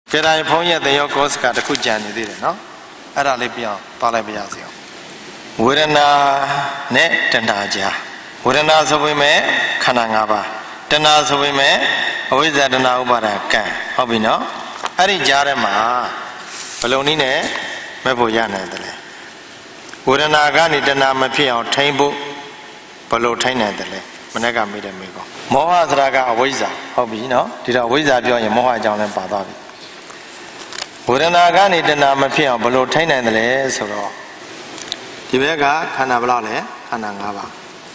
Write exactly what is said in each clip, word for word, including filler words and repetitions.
cái này phong nhẹ thì có cả được kujan như thế nó ở đây bây giờ ta lại bây giờ gì vậy nên là nè chân đá cha vậy nên là số với mẹ khả năng ngã ba chân đá số với mẹ ôi giờ chân đá u ba ra cả học bí nó ở đây cha đấy mà bao nhiêu nè mấy bộ gia này đấy vậy nên là cái này chân đá mà phía họ thay bộ bao nhiêu thay này đấy mình nói cái mấy đấy mấy con mỏ hoa ra cái ôi giờ học bí nó thì là ôi giờ bây giờ mỏ hoa chẳng lên bắt đầu vậy nên là cái này chân đá mà phía họ bao nhiêu thay này đấy số đó thì bây giờ khả năng bao nhiêu khả năng ngã ba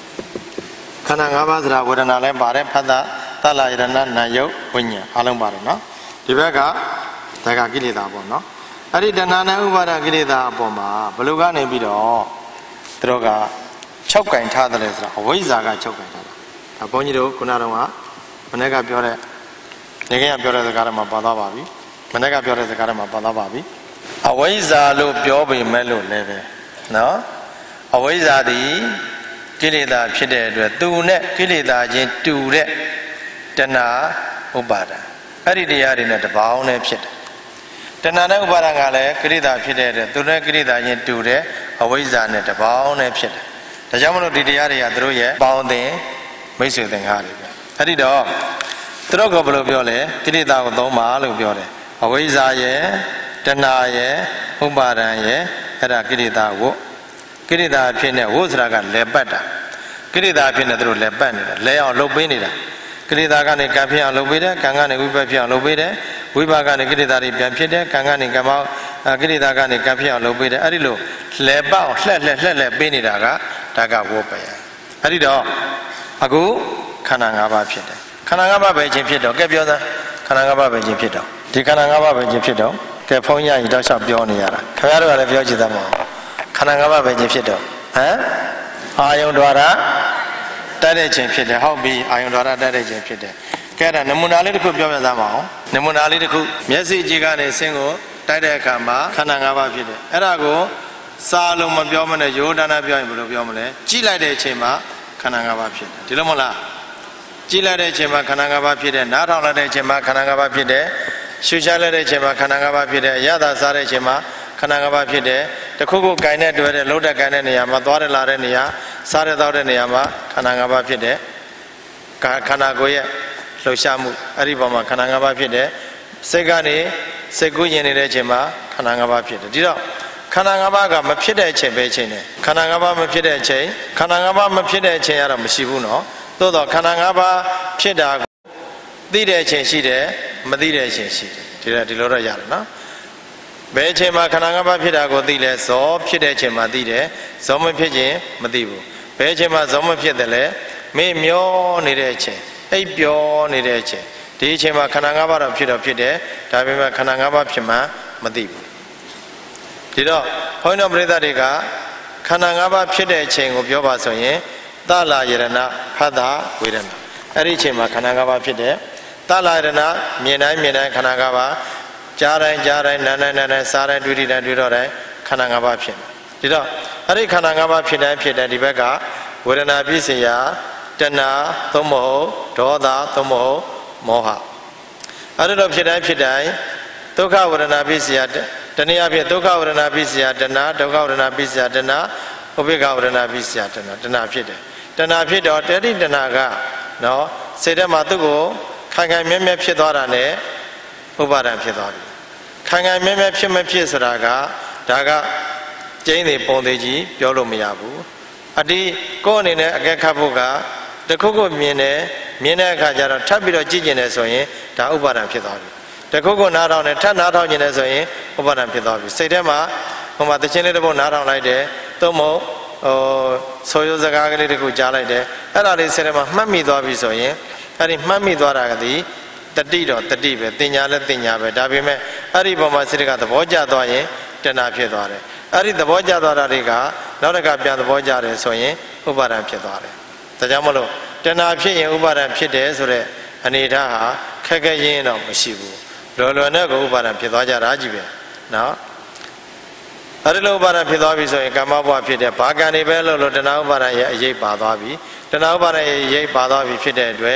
khả năng ngã ba là vậy nên là lên ba đấy phát ra ta lại là nó này yếu vinh nhỉ along ba đấy nó thì bây giờ đại cái gì đó bọn nó ở đây chân đá này u ba ra cái gì đó bọn mà bao nhiêu cái này bị đó từ cái chọc cảnh thà đấy là ôi giờ cái chọc cảnh thà à bao nhiêu đó cũng là đâu mà mình cái biểu đấy những cái biểu đấy cái mà bắt đầu bảo bị mình cái biểu đấy cái mà bắt đầu bảo bị à ôi giờ lúc biểu bị mấy lúc này về nó à ôi giờ thì cái gì đóဖြစ်တဲ့အတွက်သူနဲ့ကိလေသာချင်းတူတဲ့တဏှာဥပါဒံအဲ့ဒီတရားတွေနဲ့တပေါင်းနဲ့ဖြစ်တယ်တဏှာနဲ့ဥပါဒံကလည်းကိလေသာဖြစ်တဲ့အတွက်သူနဲ့ကိလေသာချင်းတူတဲ့အဝိဇ္ဇာနဲ့တပေါင်းနဲ့ဖြစ်တယ်ဒါကြောင့်မလို့ဒီတရားတွေကသူတို့ရဲ့ပေါင်းသင်မိတ်ဆွေသင်္ကားတွေပဲအဲ့ဒီတော့သူတို့ကဘယ်လိုပြောလဲကိလေသာကိုသုံးပါလို့ပြောတယ်အဝိဇ္ဇာရဲ့တဏှာရဲ့ဥပါဒံရဲ့အဲ့ဒါကိလေသာကိုကိလေသာဖြစ်နေဝိသရာကလဲပတ်တာကိလေသာဖြစ်နေသူတို့လဲပတ်နေတာလဲအောင်လှုပ်ပေးနေတာကိလေသာကနေကံဖြစ်အောင်လှုပ်ပေးတယ်ကံကနေဝိပတ်ဖြစ်အောင်လှုပ်ပေးတယ်ဝိပါကနေကိလေသာတွေပြန်ဖြစ်တယ်ကံကနေကံမောကိလေသာကနေကံဖြစ်အောင်လှုပ်ပေးတယ်အဲ့ဒီလိုလဲပတ်အောင်လှက်လှက်လှက်လှက်ပေးနေတာကဒါကဝိပယအဲ့ဒီတော့အခုခန္ဓာ၅ပါးဖြစ်တယ်ခန္ဓာ၅ပါးပဲချင်းဖြစ်တော့ကဲပြောသားခန္ဓာ၅ပါးပဲချင်းဖြစ်တော့ဒီခန္ဓာ၅ပါးပဲချင်းဖြစ်တော့ကဲဖုန်းရရင်တော့ရှောက်ပြောနေရတာခင်ဗျားတို့ကလည်းပြောကြည့်သမောခန္ဓာ၅ပါးပဲချင်းဖြစ်တော့ဟမ်အာယုံဒွါရတက်တဲ့ချင်းဖြစ်တယ်ဟုတ်ပြီအာယုံဒွါရတက်တဲ့ချင်းဖြစ်တယ်ကဲဒါနမူနာလေးတစ်ခုပြောပြသားမအောင်နမူနာလေးတစ်ခုမျက်စိကြည့်ကနေဆင်းကိုတိုက်တဲ့အခါမှာခန္ဓာ၅ပါးဖြစ်တယ်အဲ့ဒါကိုစာလုံးမပြောမနဲ့ယောဒနာပြောရင်ဘယ်လိုပြောမလဲကြည့်လိုက်တဲ့အချိန်မှာခန္ဓာ၅ပါးဖြစ်တယ်ဒီလိုမဟုတ်လားကြည့်လိုက်တဲ့အချိန်မှာခန္ဓာ၅ပါးဖြစ်တယ်နားထောင်လိုက်တဲ့အချိန်မှာခန္ဓာ၅ပါးဖြစ်တယ်ရှုရှားလိုက်တဲ့အချိန်မှာခန္ဓာ၅ပါးဖြစ်တယ်အရသာစားတဲ့အချိန်မှာခန္ဓာ၅ပါးဖြစ်တယ်တခုခုကိုင်နဲ့တွဲတဲ့လှုပ်တဲ့ကိုင်တဲ့နေရာမှာသွားရလာတဲ့နေရာစားရတော့တဲ့နေရာမှာခန္ဓာ၅ပါးဖြစ်တယ်ခန္ဓာကိုယ်ရဲ့လှုပ်ရှားမှုအဲ့ဒီပုံမှာခန္ဓာ၅ပါးဖြစ်တယ်စိတ်ကနေစိတ်ကူးရင်နေတဲ့အချိန်မှာခန္ဓာ၅ပါးဖြစ်တယ်ဒီတော့ခန္ဓာ၅ပါးကမဖြစ်တဲ့အချိန်ပဲအချိန်နဲ့ခန္ဓာ၅ပါးမဖြစ်တဲ့အချိန်ခန္ဓာ၅ပါးမဖြစ်တဲ့အချိန်ကတော့မရှိဘူးနော်သို့တော့ခန္ဓာ၅ပါးဖြစ်တာကိုသိတဲ့အချိန်ရှိတယ်မသိတဲ့အချိန်ရှိတယ်ဒီလိုဒီလိုတော့ရတယ်နော်ဘယ်အချိန်မှာခန္ဓာ၅ပါးဖြစ်တာကိုသိလဲဇောဖြစ်တဲ့အချိန်မှာသိတယ်ဇောမဖြစ်ခြင်းမသိဘူးဘယ်အချိန်မှာဇောမဖြစ်တယ်လဲမေ့မျောနေတဲ့အချိန်အိပ်ပျော်နေတဲ့အချိန်ဒီအချိန်မှာခန္ဓာ၅ပါးတော့ဖြစ်တော့ဖြစ်တယ်ဒါပေမဲ့ခန္ဓာ၅ပါးဖြစ်မှမသိဘူးဒီတော့ဘုန်းတော်ပရိသတ်တွေကခန္ဓာ၅ပါးဖြစ်တဲ့အချိန်ကိုပြောပါဆိုရင်သလာယရဏဖတ်တာဝေဒနာအဲ့ဒီအချိန်မှာခန္ဓာ၅ပါးဖြစ်တယ်သလာယရဏမြင်တိုင်းမြင်တိုင်းခန္ဓာ၅ပါးကြားတိုင်းကြားတိုင်းနားတိုင်းနားတိုင်းစားတိုင်းတွေ့တိုင်းတွေ့တော့တိုင်းခန္ဓာ၅ပါးဖြစ်တယ်ဒီတော့အဲ့ဒီခန္ဓာ၅ပါးဖြစ်တိုင်းဖြစ်တိုင်းဒီဘက်ကဝေဒနာပြည့်စရာတဏှာသုံးမဟုတ်ဒေါသသုံးမဟုတ်မောဟအဲ့ဒါတော့ဖြစ်တိုင်းဖြစ်တိုင်းဒုက္ခဝေဒနာပြည့်စရာတနည်းအားဖြင့်ဒုက္ခဝေဒနာပြည့်စရာတဏှာဒုက္ခဝေဒနာပြည့်စရာတဏှာဥပိ္ပခဝေဒနာပြည့်စရာတဏှာတဏှာဖြစ်တယ်တဏှာဖြစ်တော့တတိတဏှာကနော်စိတ်ထဲမှာသူ့ကိုခိုင်ခိုင်မြဲမြဲဖြစ်သွားတာနဲ့ဥပါဒံဖြစ်သွားပြီခိုင်ခိုင်မြဲမြဲဖြစ်မဖြစ်ဆိုတာကဒါကကျင်းနေပုံသေးကြီးပြောလို့မရဘူးအတိကိုယ်အနေနဲ့အကဲခတ်ဖို့ကတခုခုမြင်တယ်မြင်တဲ့အခါကျတော့ထပ်ပြီးတော့ကြည့်ကျင်တယ်ဆိုရင်ဒါဥပါဒံဖြစ်သွားပြီတခုခုနားထောင်တယ်ထပ်နားထောင်ကျင်တယ်ဆိုရင်ဥပါဒံဖြစ်သွားပြီစိတ်ထဲမှာဟိုမှာတခြင်းလေးတစ်ပုဒ်နားထောင်လိုက်တယ်သို့မဟုတ်ဟိုဆိုရိုးစကားကလေးတစ်ခုကြားလိုက်တယ်အဲ့ဒါလေးစိတ်ထဲမှာမှတ်မိသွားပြီဆိုရင်အဲ့ဒီမှတ်မိသွားတာကဒီတတိတော့တတိပဲတင်ညာလဲတင်ညာပဲဒါပေမဲ့အဲ့ဒီပုံမှာစိတ်ကသဘောကျသွားရင်တဏှာဖြစ်သွားတယ်အဲ့ဒီသဘောကျသွားတာတွေကနောက်တစ်ခါပြန်သဘောကျတယ်ဆိုရင်ဥပါဒံဖြစ်သွားတယ်ဒါကြောင့်မလို့တဏှာဖြစ်ရင်ဥပါဒံဖြစ်တယ်ဆိုတဲ့အနေအထားဟာခက်ခဲရင်းတော့မရှိဘူးလောလောနဲ့ကိုဥပါဒံဖြစ်သွားကြတာကြီးပဲနော်အဲ့ဒီလိုဥပါဒံဖြစ်သွားပြီဆိုရင်ကာမဘဝဖြစ်တယ်ဘာကံတွေပဲလို့လို့တဏှာဥပါဒံရဲ့အရေးပါသွားပြီတဏှာဥပါဒံရဲ့အရေးပါသွားပြီဖြစ်တဲ့အတွက်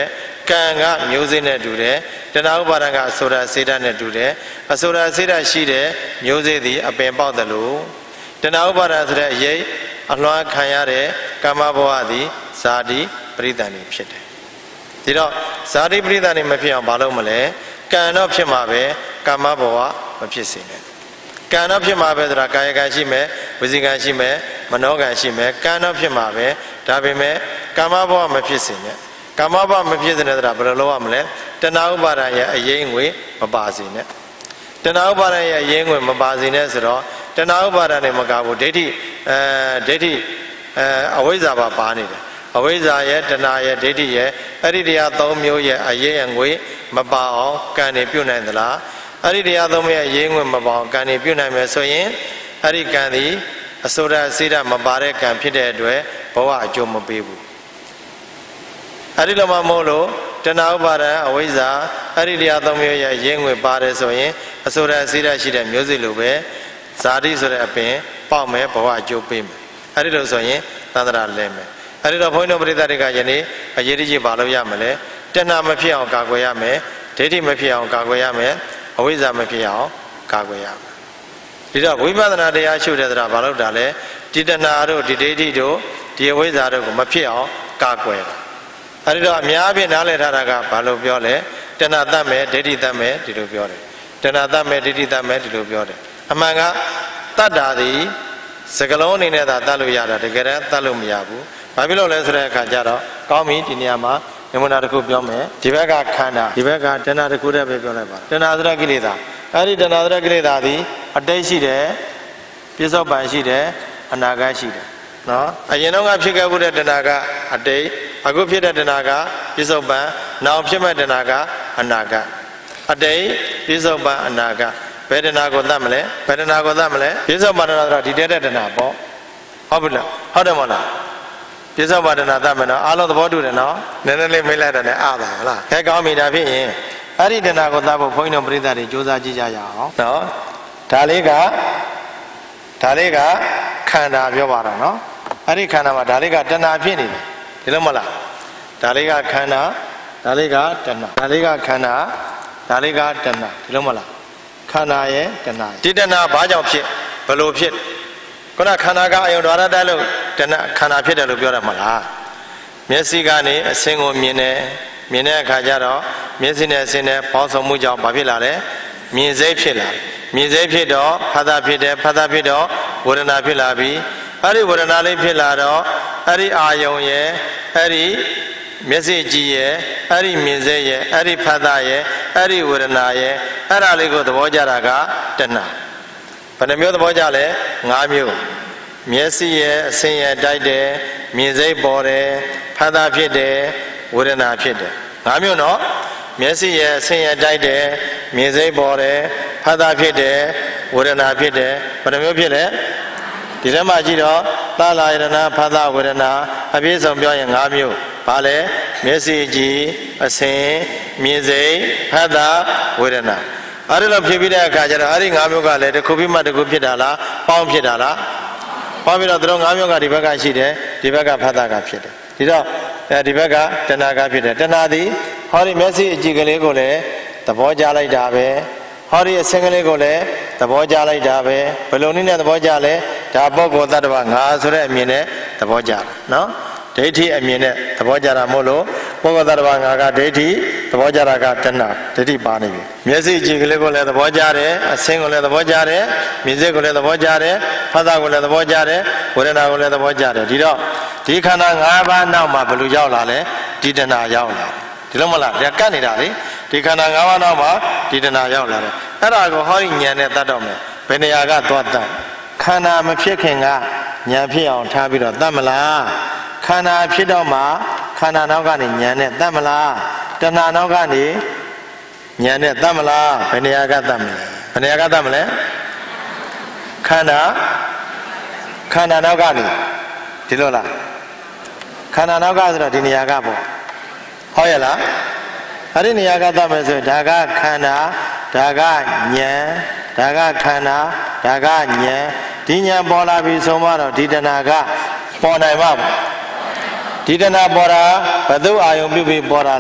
ကံကမျိုးစေ့နဲ့တူတယ်တဏှာဥပါဒံကအဆိုရာစေတနဲ့တူတယ်အဆိုရာစေတရှိတဲ့မျိုးစေ့သည်အပင်ပေါက်တယ်လို့တဏှာဥပါဒံဆိုတဲ့အရေးအလွှမ်းခံရတဲ့ကာမဘဝသည်ဇာတိပရိသန္တိဖြစ်တယ်ဒီတော့ဇာတိပရိသန္တိမဖြစ်အောင်မလုပ်မလဲကံတော့ဖြစ်မှာပဲကာမဘဝမဖြစ်စေနဲ့ကံတော့ဖြစ်မှာပဲဆိုတာကာယကံရှိမယ်ဝစီကံရှိမယ်မနောကံရှိမယ်ကံတော့ဖြစ်မှာပဲဒါပေမဲ့ကာမဘဝမဖြစ်စေနဲ့ကာမဘဝမဖြစ်စေနဲ့ဆိုတာဘယ်လိုလုပ်ရမလဲတဏှာဥပါဒံရဲ့အရေးငွေမပါစေနဲ့တဏှာဥပါဒံရဲ့အရေးငွေမပါစေနဲ့ဆိုတော့တဏှာဥပါဒံနဲ့မကဘူးဒိဋ္ဌိအဲဒိဋ္ဌိအဲအဝိဇ္ဇာပါပါနေတယ်အဝိဇ္ဇာရဲ့တဏှာရဲ့ဒိဋ္ဌိရဲ့အဲ့ဒီတရားသုံးမျိုးရဲ့အရေးငွေမပါအောင်ကံနေပြုတ်နိုင်သလားအဲ့ဒီတရားသုံးမျိုးရဲ့အရေးငွေမပါအောင်ကံနေပြုတ်နိုင်မယ်ဆိုရင်အဲ့ဒီကံသည်အစိုးရစေတမပါတဲ့ကံဖြစ်တဲ့အတွက်ဘဝအကျိုးမပေးဘူးအဲ့ဒီလိုမှမဟုတ်လို့တဏှာဥပါဒံအဝိဇ္ဇာအဲ့ဒီတရားသုံးမျိုးရဲ့အရေးငွေပါတယ်ဆိုရင်အစိုးရစေတရှိတဲ့မျိုးစေ့လိုပဲဇာတိဆိုတဲ့အပင်ပေါက်မယ်ဘဝအကျိုးပေးမယ်အဲ့ဒီလိုဆိုရင်သန္တရာလဲမယ်အဲ့ဒီတော့ဘုန်းတော်ပရိသတ်တွေကယနေ့အရေးကြီးပါလို့ရမလဲတဏှာမဖြစ်အောင်ကာကွယ်ရမယ်ဒိဋ္ဌိမဖြစ်အောင်ကာကွယ်ရမယ်အဝိဇ္ဇာမဖြစ်အောင်ကာကွယ်ရမယ်ဒီတော့ဝိပဿနာတရားရှုတဲ့ဆိုတာဘာလို့တာလဲဒီတဏှာတို့ဒီဒိဋ္ဌိတို့ဒီအဝိဇ္ဇာတို့ကိုမဖြစ်အောင်ကာကွယ်တာအဲ့ဒီတော့အများဖြင့်နားလည်ထားတာကဘာလို့ပြောလဲတဏှာတတ်မယ်ဒိဋ္ဌိတတ်မယ်ဒီလိုပြောတယ်တဏှာတတ်မယ်ဒိဋ္ဌိတတ်မယ်ဒီလိုပြောတယ်အမှန်ကတတ်တာသည်စကလုံးအနေနဲ့သာတတ်လို့ရတာတကယ်တမ်းတတ်လို့မရဘူးဘာဖြစ်လို့လဲဆိုတဲ့အခါကျတော့ကောင်းပြီဒီနေရာမှာနမူနာတစ်ခုပြောမယ်ဒီဘက်ကခန္ဓာဒီဘက်ကတဏှာတစ်ခုတည်းပဲပြောလိုက်ပါတဏှာသရကိလေသာအဲ့ဒီတဏှာသရကိလေသာသည်အတိတ်ရှိတယ်ပြစ္ဆုတ်ပံရှိတယ်အနာဂတ်ရှိတယ်နော်အရင်တော့ကဖြစ်ခဲ့မှုတဲ့တဏှာကအတိတ်အခုဖြစ်တဲ့တဏှာကပြစ္ဆုတ်ပံနောက်ဖြစ်မဲ့တဏှာကအနာဂတ်အတိတ်ပြစ္ဆုတ်ပံအနာဂတ်ဘယ်တဏှာကိုသတ်မလဲဘယ်တဏှာကိုသတ်မလဲပြစ္ဆုတ်ပံတဏှာဆိုတာဒီတဲတဲ့တဏှာပေါ့ဟုတ်ပြီလားဟုတ်တယ်မဟုတ်လားပြစ္ဆုတ်ပါဒနာသတ်မယ်နော်အားလုံးသဘောတူတယ်နော်နည်းနည်းလေးမေးလိုက်တယ်နဲ့အားပါလားခဲကောင်းပြီဒါဖြစ်ရင်အဲ့ဒီတဏှာကိုသတ်ဖို့ဘုန်းကြီးတို့ပရိသတ်တွေစူးစမ်းကြည့်ကြရအောင်နော်ဒါလေးကဒါလေးကခန္ဓာပြောပါတော့နော်အဲ့ဒီခန္ဓာမှာဒါလေးကတဏှာဖြစ်နေတယ်ဒီလိုမဟုတ်လားဒါလေးကခန္ဓာဒါလေးကတဏှာဒါလေးကခန္ဓာဒါလေးကတဏှာဒီလိုမဟုတ်လားခန္ဓာရဲ့တဏှာဒီတဏှာဘာကြောင့်ဖြစ်ဘယ်လိုဖြစ်ခုနခန္ဓာကအယုံဓာရတက်လို့တဏှာခန္ဓာဖြစ်တယ်လို့ပြောရမှာလားမျက်စိကနေအစင်းကိုမြင်တယ်မြင်တဲ့အခါကျတော့မျက်စိနဲ့အစင်းနဲ့ပေါင်းစုံမှုကြောင့်ဘာဖြစ်လာလဲမြင်စိတ်ဖြစ်လာမြင်စိတ်ဖြစ်တော့ဖသဖြစ်တယ်ဖသဖြစ်တော့ဝေဒနာဖြစ်လာပြီအဲ့ဒီဝေဒနာလေးဖြစ်လာတော့အဲ့ဒီအာယုံရဲ့အဲ့ဒီမျက်စိကြည့်ရဲ့အဲ့ဒီမြင်စိတ်ရဲ့အဲ့ဒီဖသရဲ့အဲ့ဒီဝေဒနာရဲ့အဲ့ဒါလေးကိုသဘောကျတာကတဏှာဘယ်နှမျိုးသဘောကျလဲ၅မျိုးမျက်စိရဲ့အစင်းရဲ့တိုက်တယ်မြင်စိတ်ပေါ်တယ်ဖသဖြစ်တယ်ဝေဒနာဖြစ်တယ်၅မျိုးနော်မျက်စိရဲ့အစင်းရဲ့တိုက်တယ်မြင်စိတ်ပေါ်တယ်ဖသဖြစ်တယ်ဝေဒနာဖြစ်တယ်ဘယ်နှမျိုးဖြစ်လဲဒီထဲမှာကြည့်တော့သလာယရဏဖသဝေဒနာအပြည့်စုံပြောရင်၅မျိုးဘာလဲမျက်စိကြည့်အစင်းမြင်စိတ်ဖသဝေဒနာအဲ့ဒီလိုဖြစ်ပြီးတဲ့အခါကျတော့အဲ့ဒီ၅မျိုးကလည်းတစ်ခုပြီးမှတစ်ခုဖြစ်တာလားပေါင်းဖြစ်တာလားပေါင်းပြီးတော့သူတို့၅မျိုးကဒီဘက်ကရှိတယ်ဒီဘက်ကဖသကဖြစ်တယ်ဒီတော့အဲဒီဘက်ကတဏှာကဖြစ်တယ်တဏှာသည်ဟောဒီမျက်စိအကြည့်ကလေးကိုလည်းသဘောကျလိုက်တာပဲဟောဒီအစင်းကလေးကိုလည်းသဘောကျလိုက်တာပဲဘယ်လိုနည်းနဲ့သဘောကျလဲဒါပုဂ္ဂိုလ်တ attva ငါဆိုတဲ့အမြင်နဲ့သဘောကျတာနော်ဒိဋ္ဌိအမြင်နဲ့သဘောကျတာမို့လို့ပုဂ္ဂိုလ်တ attva ငါကဒိဋ္ဌိသဘောကျတာကတဏှာဒိဋ္ဌိပါနေပြီမျက်စိကြည့်ကလေးကိုလည်းသဘောကျတယ်အစင်းကိုလည်းသဘောကျတယ်မြင်စိတ်ကိုလည်းသဘောကျတယ်ဖသကိုလည်းသဘောကျတယ်ဝေဒနာကိုလည်းသဘောကျတယ်ဒီတော့ဒီခန္ဓာ၅ပါးနောက်မှာဘယ်လိုရောက်လာလဲဒီတဏှာရောက်လာဒီလိုမလားဒါကတ်နေတာလေဒီခန္ဓာ၅ပါးနောက်မှာဒီတဏှာရောက်လာတယ်အဲ့ဒါကိုဟောဒီဉာဏ်နဲ့တတ်တော့မယ်ဘယ်နေရာကသွားတတ်ခန္ဓာမဖြစ်ခင်ကဉာဏ်ဖြစ်အောင်ထားပြီးတော့တတ်မလားခန္ဓာဖြစ်တော့မှခန္ဓာနောက်ကနေဉာဏ်နဲ့တတ်မလားတဏှာနောက်ကနေဉာဏ်နဲ့တတ်မလားဘယ်နေရာကတတ်မလဲဘယ်နေရာကတတ်မလဲခန္ဓာခန္ဓာနောက်ကနေဒီလိုလားခန္ဓာနောက်ကဆိုတော့ဒီနေရာကပေါ့ဟုတ်ရဲ့လားအဲ့ဒီနေရာကတတ်မယ်ဆိုရင်ဒါကခန္ဓာဒါကဉာဏ်ဒါကခန္ဓာဒါကဉာဏ်ဒီဉာဏ်ပေါ်လာပြီဆိုမှတော့ဒီတဏှာကပေါ်နိုင်မှာပေါ့ဒီတဏှာပေါ်တာဘယ်သူအာယုံပြုပြီးပေါ်တာလဲ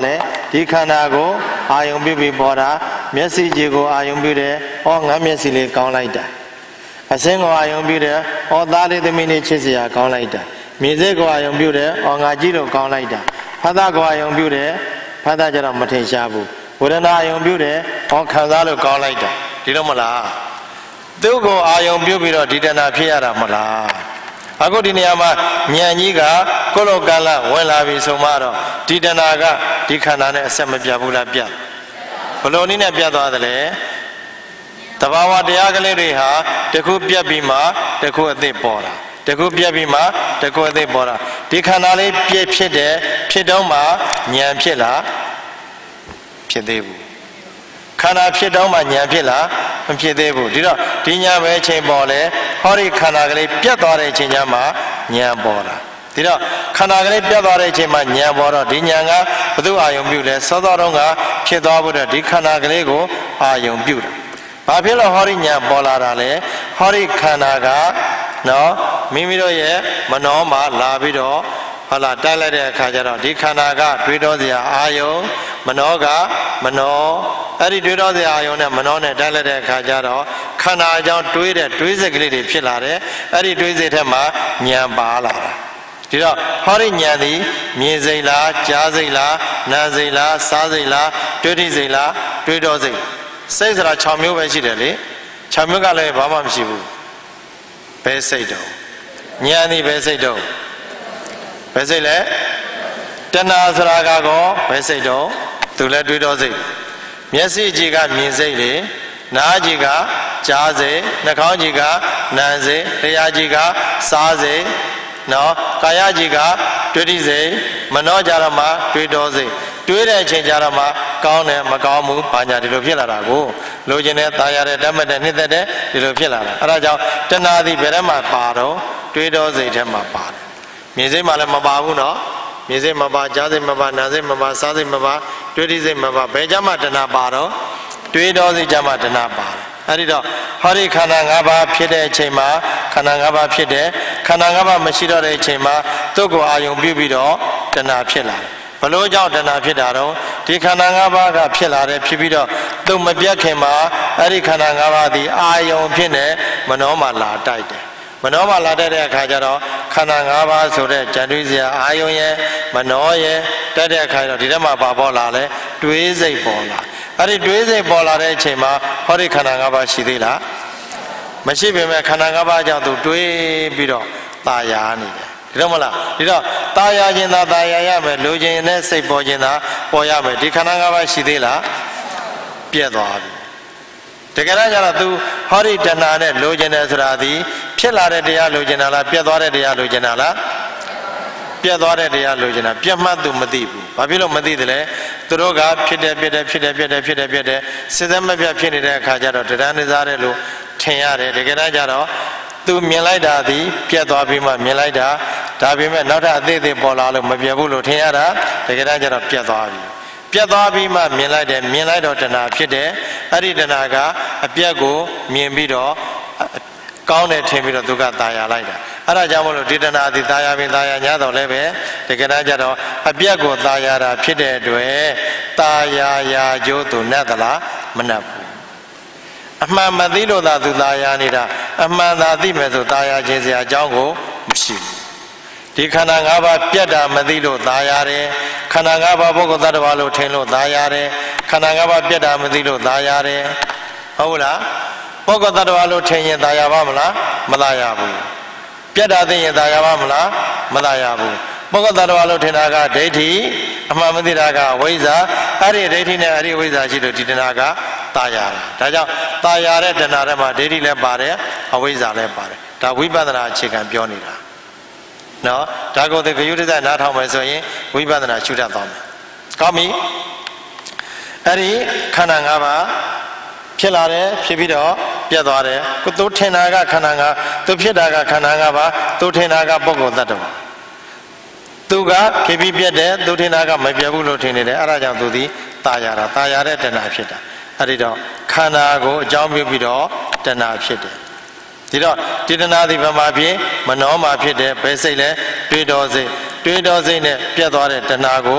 ဒီခန္ဓာကိုအာယုံပြုပြီးပေါ်တာမျက်စိကြည့်ကိုအာယုံပြုတယ်ဩငါမျက်စိလေးကောင်းလိုက်တာအစင်းကိုအာယုံပြုတယ်ဩသားလေးသမီးလေးချစ်စရာကောင်းလိုက်တာမြင်စိတ်ကိုအာယုံပြုတယ်ဩငါကြည့်လို့ကောင်းလိုက်တာဖသကိုအာယုံပြုတယ်ဖသကြတော့မထင်ရှားဘူးဝေဒနာအာယုံပြုတယ်ဩခံစားလို့ကောင်းလိုက်တာဒီတော့မလားသူ့ကိုအာယုံပြုပြီးတော့ဒီတဏှာဖြစ်ရတာမလားအခုဒီနေရာမှာဉာဏ်ကြီးကကိုလိုကလဝင်လာပြီဆိုမှတော့ဒီတဏှာကဒီခန္ဓာနဲ့အဆက်မပြတ်ဘူးလားပြတ်ဘလို့နည်းနဲ့ပြတ်သွားသလဲတဘာဝတရားကလေးတွေဟာတခုပြတ်ပြီးမှတခုအသစ်ပေါ်တာတခုပြတ်ပြီးမှတခုအသစ်ပေါ်တာဒီခန္ဓာလေးပြည့်ဖြစ်တယ်ဖြစ်တော့မှဉာဏ်ဖြစ်လားဖြစ်သေးဘူးခန္ဓာဖြစ်တော့မှဉာဏ်ဖြစ်လားမဖြစ်သေးဘူးဒီတော့ဒီဉာဏ်ပဲအချိန်ပေါ်လဲဟောဒီခန္ဓာကလေးပြတ်သွားတဲ့အချိန်ကျမှဉာဏ်ပေါ်တာဒီတော့ခန္ဓာကလေးပြတ်သွားတဲ့အချိန်မှာဉာဏ်ပေါ်တော့ဒီဉာဏ်ကဘု து အာယုံပြုလဲစောစောတုန်းကဖြစ်သွားဖို့တော့ဒီခန္ဓာကလေးကိုအာယုံပြုတာဘာဖြစ်လို့ဟောဒီဉာဏ်ပေါ်လာတာလဲဟောဒီခန္ဓာကနော်မိမိတို့ရဲ့မနှောမှာလာပြီးတော့ဟာလာတိုက်လိုက်တဲ့အခါကျတော့ဒီခန္ဓာကတွေးတောစရာအာယုံမနှောကမနှောအဲ့ဒီတွေးတောစရာအာယုံနဲ့မနှောနဲ့တိုက်လိုက်တဲ့အခါကျတော့ခန္ဓာအကြောင်းတွေးတဲ့တွေးစိတ်ကလေးတွေဖြစ်လာတယ်အဲ့ဒီတွေးစိတ်ထဲမှာဉာဏ်ပါလာတာဒီတော့ဟောဒီဉာဏ်သည်မြင်စိတ်လားကြားစိတ်လားနားစိတ်လားစားစိတ်လားတွေးတိစိတ်လားတွေးတောစိတ်စိတ်ဆိုတာ၆မျိုးပဲရှိတယ်လေ၆မျိုးကလည်းဘာမှမရှိဘူးဘယ်စိတ်တော့ဉာဏ်သည်ဘယ်စိတ်တော့ဘယ်စိတ်လဲတဏှာဆိုတာကောဘယ်စိတ်တော့သူလည်းတွေးတောစိတ်မျက်စိကြည့်ကမြင်စိတ်လေနားကြည့်ကကြားစိတ်နှာခေါင်းကြည့်ကနားစိတ်တရားကြည့်ကစားစိတ်နော်ကာယကြည့်ကတွေးတိစိတ်မနှောကြတော့မှတွေးတောစိတ်တွေးတဲ့အချိန်ကြတော့မှကောင်းတယ်မကောင်းဘူးဘာညာဒီလိုဖြစ်လာတာကိုလိုချင်တဲ့ตายရတဲ့တတ်မှတ်တဲ့နှစ်သက်တဲ့ဒီလိုဖြစ်လာတာအဲဒါကြောင့်တဏှာသည်ဘယ်ထဲမှာပါတော့တွေးတောစိတ်ထဲမှာပါတယ်မြင်စိတ်မှလည်းမပါဘူးနော်မြင်စိတ်မပါကြားစိတ်မပါနားစိတ်မပါစားစိတ်မပါတွေးတိစိတ်မပါဘယ်ကြမှာတဏှာပါတော့တွေးတောစိတ်ကြမှာတဏှာပါတယ်အဲဒီတော့ဟောဒီခန္ဓာ၅ပါးဖြစ်တဲ့အချိန်မှာခန္ဓာ၅ပါးဖြစ်တယ်ခန္ဓာ၅ပါးမရှိတော့တဲ့အချိန်မှာသူ့ကိုအာယုံပြုပြီးတော့တဏှာဖြစ်လာတယ်ဘလို့ကြောင့်တဏှာဖြစ်တာတော့ဒီခန္ဓာ၅ပါးကဖြစ်လာတယ်ဖြစ်ပြီးတော့သူ့မပြတ်ခင်မှာအဲ့ဒီခန္ဓာ၅ပါးဒီအာယုံဖြစ်နေမနှောမှာလာတိုက်တယ်မနှောမှာလာတဲ့အခါကျတော့ခန္ဓာ၅ပါးဆိုတဲ့ကြံတွေးစရာအာယုံရဲ့မနှောရဲ့တက်တဲ့အခါကျတော့ဒီထဲမှာပါပေါ်လာလဲတွေးစိတ်ပေါ်လာအဲ့ဒီတွေးစိတ်ပေါ်လာတဲ့အချိန်မှာဟောဒီခန္ဓာ၅ပါးရှိသေးလားမရှိပေမဲ့ခန္ဓာ၅ပါးကြောင့်သူတွေးပြီးတော့ตายာနေတယ်ဒီတော့မလားဒီတော့ตายာခြင်းသာตายာရမယ်လူခြင်းနဲ့စိတ်ပေါ်ခြင်းသာပေါ်ရမယ်ဒီခန္ဓာ၅ပါးရှိသေးလားပြည့်သွားပြီတကယ်တော့ကျတော့ तू ဟောဒီတဏှာနဲ့လိုချင်တယ်ဆိုတာဒီဖြစ်လာတဲ့တရားလိုချင်တာလားပြတ်သွားတဲ့တရားလိုချင်တာလားပြတ်သွားတဲ့တရားလိုချင်တာပြတ်မှတ် तू မသိဘူးဘာဖြစ်လို့မသိတယ်လဲသူတို့ကဖြစ်တယ်ဖြစ်တယ်ဖြစ်တယ်ဖြစ်တယ်ဖြစ်တယ်ဖြစ်တယ်စစ်သက်မပြတ်ဖြစ်နေတဲ့အခါကျတော့တရားနေစားတယ်လို့ထင်ရတယ်တကယ်တော့ကျတော့ तू မြင်လိုက်တာဒီပြတ်သွားပြီးမှမြင်လိုက်တာဒါပေမဲ့နောက်ထပ်အသေးသေးပေါ်လာလို့မပြတ်ဘူးလို့ထင်ရတာတကယ်တော့ကျတော့ပြတ်သွားပြီပြတ်သွားပြီးမှမြင်လိုက်တယ်မြင်လိုက်တော့တဏှာဖြစ်တယ်အဲ့ဒီတဏှာကအပြတ်ကိုမြင်ပြီးတော့ကောင်းတယ်ထင်ပြီးတော့သူကตายရလိုက်တာအဲ့ဒါကြောင့်မလို့ဒီတဏှာဒီตายရပြီးตายရ냐တော့လည်းပဲတကယ်တော့ကျတော့အပြတ်ကိုตายရတာဖြစ်တဲ့အတွက်ตายရရာကျိုးသူနဲ့သလားမနဲ့ဘူးအမှန်မသိလို့သာသူตายရနေတာအမှန်သာသိမယ်ဆိုตายရခြင်းစရာအကြောင်းကိုမရှိဘူးဒီခန္ဓာ၅ပါးပြတ်တာမသိလို့ตายရတယ်ခန္ဓာ၅ပါးပုဂ္ဂိုလ်သတ္တဝါလို့ထင်လို့ตายရတယ်ခန္ဓာ၅ပါးပြတ်တာမသိလို့ตายရတယ်ဟုတ်လားပုဂ္ဂိုလ်သတ္တဝါလို့ထင်ရင်ตายရပါမလားမตายရဘူးပြတ်တာသိရင်ตายရပါမလားမตายရဘူးပုဂ္ဂိုလ်သတ္တဝါလို့ထင်တာကဒိဋ္ဌိအမှန်မသိတာကဝိဇ္ဇာအဲ့ဒီဒိဋ္ဌိနဲ့အဲ့ဒီဝိဇ္ဇာရှိလို့ဒီတဏှာကตายရတာဒါကြောင့်ตายရတဲ့တဏှာထဲမှာဒိဋ္ဌိလည်းပါတယ်အဝိဇ္ဇာလည်းပါတယ်ဒါဝိပဿနာအခြေခံပြောနေတာနော်ဒါကိုဒီဂယုတ္တနားထောင်မယ်ဆိုရင်ဝိပဿနာရှုတတ်သွားမယ်ကောင်းပြီအဲ့ဒီခန္ဓာ၅ပါးဖြစ်လာတယ်ဖြစ်ပြီးတော့ပြတ်သွားတယ်ကိုသူထင်တာကခန္ဓာ၅သူဖြစ်တာကခန္ဓာ၅ပါးသူထင်တာကပုဂ္ဂိုလ်သတ္တဝါသူကဖြစ်ပြီးပြတ်တယ်သူထင်တာကမပြတ်ဘူးလို့ထင်နေတယ်အဲ့ဒါကြောင့်သူသည်ตายရတာตายရတဲ့တဏှာဖြစ်တာအဲ့ဒီတော့ခန္ဓာကိုအကြောင်းပြုပြီးတော့တဏှာဖြစ်တယ်ဒီတော့ဒီတဏှာဒီဘမှာဖြစ်မနှောမှာဖြစ်တယ်ဘယ်စိတ်လဲတွေးတော်စိတ်တွေးတော်စိတ်နဲ့ပြတ်သွားတဲ့တဏှာကို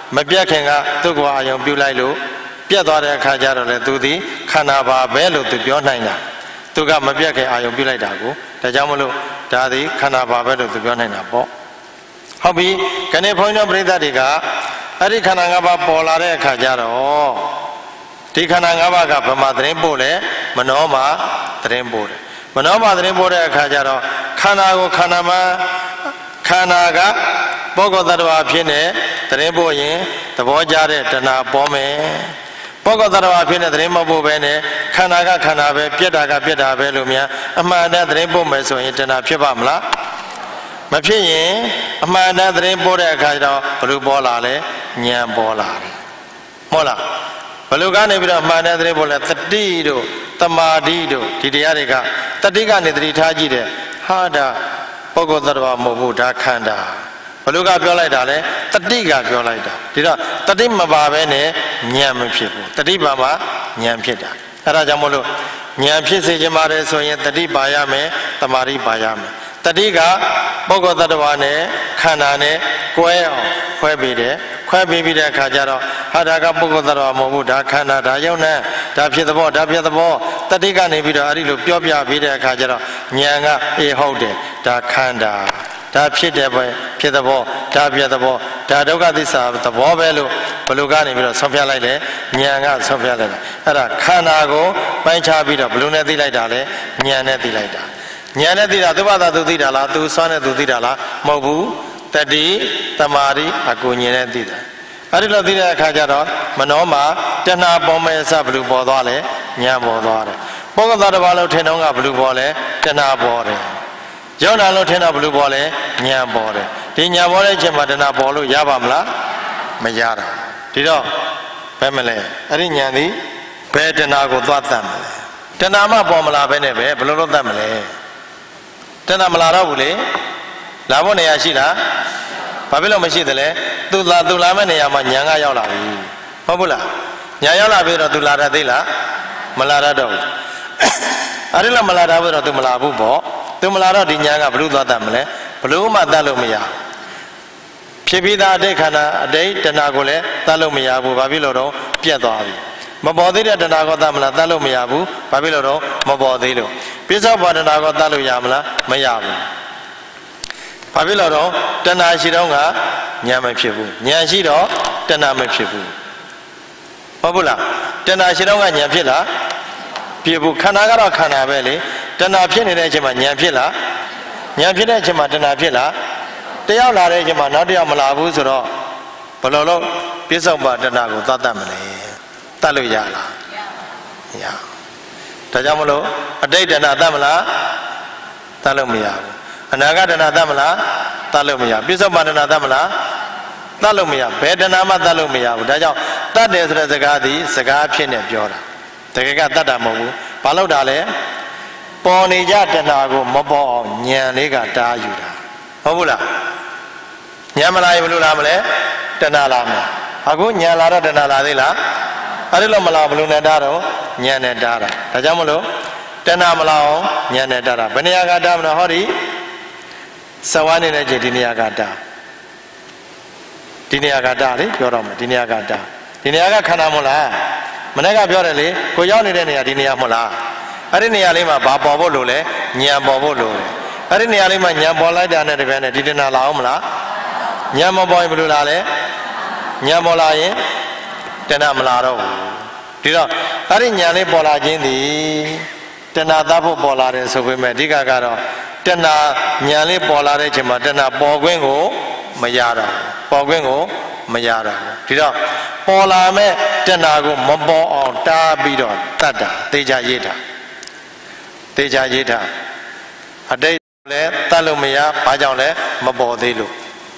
မပြတ်ခင်ကသူ့ကိုအာယုံပြုလိုက်လို့ပြတ်သွားတဲ့အခါကျတော့လေသူသည်ခန္ဓာပါပဲလို့သူပြောနိုင်တာသူကမပြတ်ခင်အာယုံပြုလိုက်တာကိုဒါကြောင့်မလို့ဒါသည်ခန္ဓာပါပဲလို့သူပြောနိုင်တာပေါ့ဟုတ်ပြီခဏဘုန်းကြီးတို့ပြိဿတွေကအဲ့ဒီခန္ဓာ၅ပါးပေါ်လာတဲ့အခါကျတော့ဒီခန္ဓာ၅ပါးကဗမာသတင်းပို့လဲမနောမှာသတင်းပို့တယ်မနောမှာသတင်းပို့တဲ့အခါကျတော့ခန္ဓာကိုခန္ဓာမှာခန္ဓာကပုဂ္ဂိုလ်သတ္တဝါဖြစ်နေသတင်းပို့ရင်သဘောကျတဲ့တဏှာပေါ်မယ်ပုဂ္ဂိုလ်သတ္တဝါဖြစ်နေသတင်းမပို့ဘဲနဲ့ခန္ဓာကခန္ဓာပဲပြက်တာကပြက်တာပဲလို့များအမှန်တည်းသတင်းပို့မယ်ဆိုရင်တဏှာဖြစ်ပါမလားမဖြစ်ရင်အမှန်တည်းသတင်းပို့တဲ့အခါကျတော့ဘလို့ပေါ်လာလဲဉာဏ်ပေါ်လာတယ်ဟုတ်လားဘလို့ကနေပြီးတော့အမှန်တည်းသတင်းပို့လဲတတိတို့တမာတိတို့ဒီတရားတွေကတတိကနေသတိထားကြည့်တယ်ဟာဒါပုဂ္ဂိုလ်သတ္တဝါမဟုတ်ဘူးဒါခန္ဓာဘလို့ကပြောလိုက်တာလဲတတိကပြောလိုက်တာဒီတော့တတိမပါဘဲနဲ့ဉာဏ်မဖြစ်ဘူးတတိပါမှဉာဏ်ဖြစ်တာအဲ့ဒါကြောင့်မို့လို့ဉာဏ်ဖြစ်စေချင်ပါတယ်ဆိုရင်တတိပါရမယ်တမာတိပါရမယ်တတိကပုဂ္ဂိုလ်သတ္တဝါနဲ့ခန္ဓာနဲ့ကွဲအောင်ခွဲပြီးတယ်ခွဲပြီးပြီးတဲ့အခါကျတော့ဟာဒါကပုဂ္ဂိုလ်သတ္တဝါမဟုတ်ဘူးဒါခန္ဓာဒါယုံနဲ့ဒါဖြစ်သဘောဒါဖြစ်သဘောတတိကနေပြီးတော့အဲ့ဒီလိုပြောပြပြီးတဲ့အခါကျတော့ဉာဏ်ကအေးဟုတ်တယ်ဒါခန္ဓာဒါဖြစ်တယ်ပဲဖြစ်သဘောဒါပြသဘောဒါဒုက္ခသစ္စာသဘောပဲလို့ဘလို့ကနေပြီးတော့ဆုံးဖြတ်လိုက်တယ်ဉာဏ်ကဆုံးဖြတ်လိုက်တာအဲ့ဒါခန္ဓာကိုပိုင်းခြားပြီးတော့ဘလို့နဲ့သိလိုက်တာလဲဉာဏ်နဲ့သိလိုက်တာဉာဏ်နဲ့သိတာသူဘာသာသူသိတာလားသူစွမ်းနဲ့သူသိတာလားမဟုတ်ဘူးတတိတမာတိအကူဉာဏ်နဲ့သိတာအဲ့ဒီလိုသိတဲ့အခါကျတော့မနောမှာတဏှာပေါ်မဲ့စဘလို့ပေါ်သွားလဲဉာဏ်ပေါ်သွားတယ်ပုဂ္ဂိုလ်သတ္တဝါလို့ထင်တော့ကဘလို့ပေါ်လဲတဏှာပေါ်တယ်ယောနာလို့ထင်တော့ဘလို့ပေါ်လဲဉာဏ်ပေါ်တယ်ဒီဉာဏ်ပေါ်တဲ့အချိန်မှာတဏှာပေါ်လို့ရပါမလားမရတာဒီတော့ဘယ်မလဲအဲ့ဒီဉာဏ်သည်ဘယ်တဏှာကိုသွားတတ်မလဲတဏှာမှပေါ်မလာဘဲနဲ့ပဲဘယ်လိုလုပ်တတ်မလဲတဏှာမလာတော့ဘူးလေလာဖို့နေရာရှိလားဘာဖြစ်လို့မရှိသလဲသူလာသူလာမဲ့နေရာမှာဉာဏ်ကရောက်လာပြီဟုတ်ဘူးလားဉာဏ်ရောက်လာပြီတော့သူလာတတ်သေးလားမလာတတ်တော့ဘူးအဲ့ဒီလိုမလာတတ်ဘူးတော့သူမလာဘူးပေါ့သူမလာတော့ဒီဉာဏ်ကဘလို့သွားတတ်မလဲဘလို့မှတတ်လို့မရဖြစ်ပြီးသားအတိတ်ခန္ဓာအတိတ်တဏှာကိုလည်းတတ်လို့မရဘူးဘာဖြစ်လို့တော့ပြတ်သွားပြီမပေါ်သေးတဲ့တဏှာကိုတတ်မလားတတ်လို့မရဘူးဘာဖြစ်လို့တော့မပေါ်သေးလို့ပြစ္ဆောပါတဏှာကိုတတ်လို့ရမလားမရဘူးဘာဖြစ်လို့တော့တဏှာရှိတော့ကဉာဏ်မဖြစ်ဘူးဉာဏ်ရှိတော့တဏှာမဖြစ်ဘူးဟုတ်ဘူးလားတဏှာရှိတော့ကဉာဏ်ဖြစ်လားဖြစ်ဘူးခန္ဓာကတော့ခန္ဓာပဲလေတဏှာဖြစ်နေတဲ့အချိန်မှာဉာဏ်ဖြစ်လားဉာဏ်ဖြစ်တဲ့အချိန်မှာတဏှာဖြစ်လားတယောက်လာတဲ့အချိန်မှာနောက်တစ်ယောက်မလာဘူးဆိုတော့ဘယ်လိုလုပ်ပြစ္ဆုတ်ပါတဏှာကိုသွားတတ်မလဲတတ်လို့ရလားမရဒါကြောင့်မလို့အတိတ်တဏှာတတ်မလားတတ်လို့မရဘူးအနာဂတ်တဏှာတတ်မလားတတ်လို့မရပြစ္ဆုတ်ပါတဏှာတတ်မလားတတ်လို့မရဘယ်တဏှာမှတတ်လို့မရဘူးဒါကြောင့်တတ်တယ်ဆိုတဲ့စကားသည်စကားဖြစ်နေပြောတာတကယ်ကတတ်တာမဟုတ်ဘူးဘာလို့တာလဲပေါ်နေကြတဏှာကိုမပေါ်အောင်ဉာဏ်လေးကတားယူတာဟုတ်ဘူးလားဉာဏ်မလာရင်ဘယ်လိုလာမလဲတဏှာလာမယ်အခုဉာဏ်လာတော့တဏှာလာသေးလားအဲ့ဒီလိုမလာဘယ်လိုနဲ့တားတော့ဉာဏ်နဲ့တားတာဒါကြောင့်မလို့တဏှာမလာအောင်ဉာဏ်နဲ့တားတာဘယ်နေရာကတားမလဲဟောဒီစဝါနေတဲ့ချိန်ဒီနေရာကတားဒီနေရာကတားလေပြောတော့မယ်ဒီနေရာကတားဒီနေရာကခန္ဓာမဟုတ်လားမနေ့ကပြောတယ်လေကိုရောက်နေတဲ့နေရာဒီနေရာမဟုတ်လားအဲ့ဒီနေရာလေးမှာဘာပေါ်ဖို့လို့လဲဉာဏ်ပေါ်ဖို့လို့လဲအဲ့ဒီနေရာလေးမှာဉာဏ်ပေါ်လိုက်တာနဲ့တပြိုင်နက်ဒီတဏှာလာအောင်မလားဉာဏ်မပေါ်ရင်ဘယ်လိုလာလဲဉာဏ်ပေါ်လာရင်တဏှာမလာတော့ဘူးဒီတော့အဲ့ဒီဉာဏ်လေးပေါ်လာခြင်းသည်တဏှာသားဖို့ပေါ်လာတယ်ဆိုပေမဲ့အဓိကကတော့တဏှာဉာဏ်လေးပေါ်လာတဲ့အချိန်မှာတဏှာပေါ်ခွင့်ကိုမရတော့ပေါ်ခွင့်ကိုမရတော့ဒီတော့ပေါ်လာမဲ့တဏှာကိုမပေါ်အောင်တားပြီးတော့တတ်တာသေချာရေးတာသေချာရေးတာအတိတ်လည်းတတ်လို့မရဘာကြောင့်လဲမပေါ်သေးလို့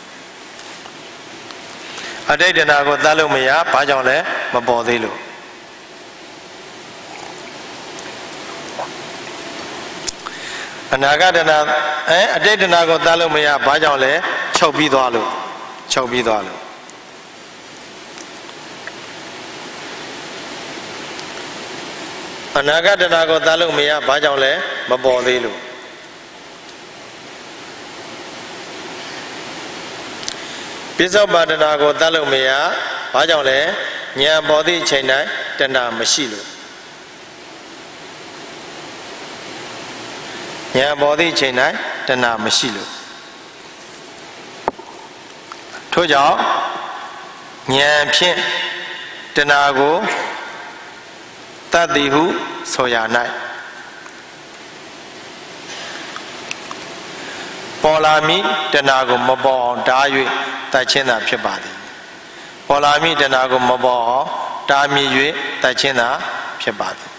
အတိတ်တဏှာကိုတတ်လို့မရဘာကြောင့်လဲမပေါ်သေးလို့အနာဂတ်တဏှာအဲအတိတ်တဏှာကိုတတ်လို့မရဘာကြောင့်လဲချုပ်ပြီးသွားလို့ချုပ်ပြီးသွားလို့အနာဂတ်တဏှာကိုတတ်လို့မရဘာကြောင့်လဲမပေါ်သေးလို့ပပိစ္ဆောပါဒနာကိုတတ်လို့မရဘာကြောင့်လဲဉာဏ်ပေါ်သည့်အချိန်တိုင်းတဏှာမရှိလို့ဉာဏ်ပေါ်သည့်အချိန်တိုင်းတဏှာမရှိလို့ထို့ကြောင့်ဉာဏ်ဖြင့်တဏှာကိုတတ်သည်ဟုဆိုရ၌ပေါ်လာမိတဏှာကိုမပေါ်အောင်တား၍တတ်ခြင်းသာဖြစ်ပါသည်ပေါ်လာမိတဏှာကိုမပေါ်အောင်တားမြစ်၍တတ်ခြင်းသာဖြစ်ပါသည်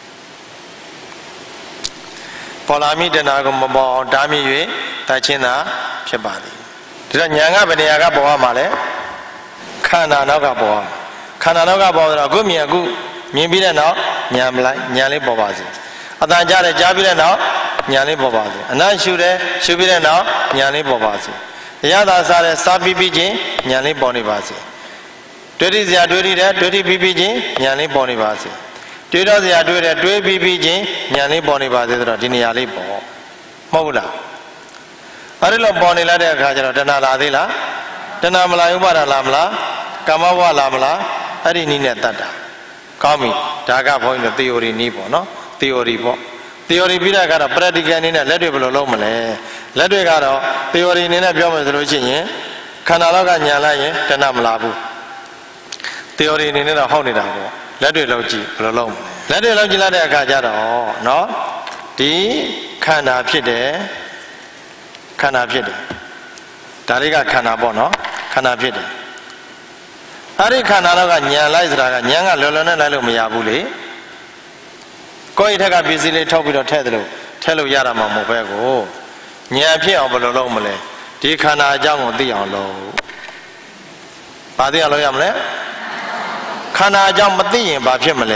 ပေါ်လာမိတဏှာကိုမပေါ်အောင်တားမြစ်၍တတ်ခြင်းသာဖြစ်ပါသည်ဒါတော့ဉာဏ်ကဘယ်နေရာကပေါ်ရမှာလဲခန္ဓာနောက်ကပေါ်ရမှာခန္ဓာနောက်ကပေါ်တော့အခုမြင်အခုမြင်ပြီးတဲ့နောက်ဉာဏ်မလိုက်ဉာဏ်လေးပေါ်ပါစေအတန်ကြားတယ်ကြားပြီးတဲ့နောက်ဉာဏ်လေးပေါ်ပါစေအနံ့ရှုတယ်ရှုပြီးတဲ့နောက်ဉာဏ်လေးပေါ်ပါစေအရသာစားတယ်စားပြီးပြီးချင်းဉာဏ်လေးပေါ်နေပါစေတွေ့ရစရာတွေ့ရတယ်တွေ့ပြီးပြီးချင်းဉာဏ်လေးပေါ်နေပါစေတွေ့တော့စရာတွေ့တယ်တွေ့ပြီးပြီးချင်းဉာဏ်လေးပေါ်နေပါစေဆိုတော့ဒီနေရာလေးပေါ်မဟုတ်လားအဲ့ဒီလိုပေါ်နေလိုက်တဲ့အခါကျတော့တဏှာလာသေးလားတဏှာမလာဥပါဒလာမလားကာမဘဝလာမလားအဲ့ဒီနည်းနဲ့တတ်တာကောင်းပြီဒါကဘုန်းကြီးတို့ theory နည်းပေါ့နော် theory ပေါ့ theory ပြီးတာကတော့ practical နည်းနဲ့လက်တွေ့ဘယ်လိုလုပ်မလဲလက်တွေ့ကတော့ theory နည်းနဲ့ပြောမယ်ဆိုလို့ရှိရင်ခန္ဓာလောက်ကညာလိုက်ရင်တဏှာမလာဘူး theory နည်းနဲ့တော့ဟုတ်နေတာပေါ့လက်တွေ့လုပ်ကြည့်ဘယ်လိုလုပ်မလဲလက်တွေ့လုပ်ကြည့်လိုက်တဲ့အခါကျတော့နော်ဒီခန္ဓာဖြစ်တယ်ခန္ဓာဖြစ်တယ်ဒါလေးကခန္ဓာပေါ့နော်ခန္ဓာဖြစ်တယ်အဲ့ဒီခန္ဓာတော့ကညာလိုက်ဆိုတာကညာကလွယ်လွယ်နဲ့လိုက်လို့မရဘူးလေကိုယ့်ရဲ့ထက်ကပစ္စည်းလေးထုတ်ပြီးတော့ထည့်တယ်လို့ထည့်လို့ရတာမှမဟုတ်ပဲကိုညာဖြစ်အောင်ဘယ်လိုလုပ်မလဲဒီခန္ဓာအကြောင်းကိုသိအောင်လုပ်ဘာသိအောင်လုပ်ရမလဲခန္ဓာအကြောင်းမသိရင်ဘာဖြစ်မလဲ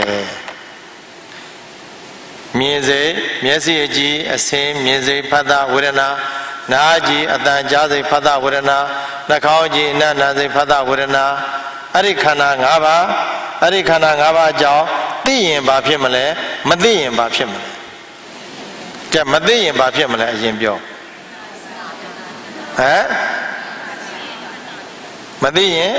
မြင်စေမျက်စိအကြည့်အစင်းမြင်စေဖတ်တာဝေဒနာနာကြည့်အတန်ကြားစေဖတ်တာဝေဒနာနှာခေါင်းကြည့်အနံ့နာစေဖတ်တာဝေဒနာအဲ့ဒီခန္ဓာ၅ပါးအဲ့ဒီခန္ဓာ၅ပါးအကြောင်းသိရင်ဘာဖြစ်မလဲမသိရင်ဘာဖြစ်မလဲကြက်မသိရင်ဘာဖြစ်မလဲအရင်ပြောဟမ်မသိရင်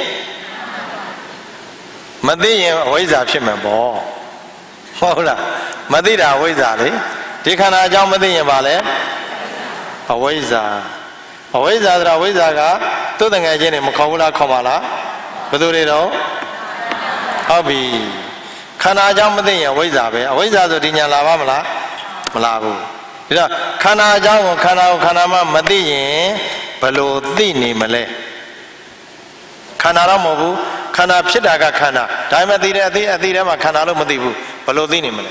မသိရင်အဝိဇ္ဇာဖြစ်မှာပေါ့ဟုတ်လားမသိတာအဝိဇ္ဇာလေဒီခန္ဓာအကြောင်းမသိရင်ဘာလဲအဝိဇ္ဇာအဝိဇ္ဇာဆိုတာအဝိဇ္ဇာကသူ့တငယ်ချင်းတွေမခေါ်ဘူးလားခေါ်ပါလားဘယ်သူတွေတော့ဟုတ်ပြီခန္ဓာအကြောင်းမသိရင်အဝိဇ္ဇာပဲအဝိဇ္ဇာဆိုဒီညာလာပါမလားမလာဘူးဒါတော့ခန္ဓာအကြောင်းကိုခန္ဓာကိုခန္ဓာမှမသိရင်ဘယ်လိုသိနေမလဲခန္ဓာတော့မဟုတ်ဘူးခန္ဓာဖြစ်တာကခန္ဓာဒါမှမသိတဲ့အသိအသိထဲမှာခန္ဓာလို့မသိဘူးဘယ်လိုသိနေမလဲ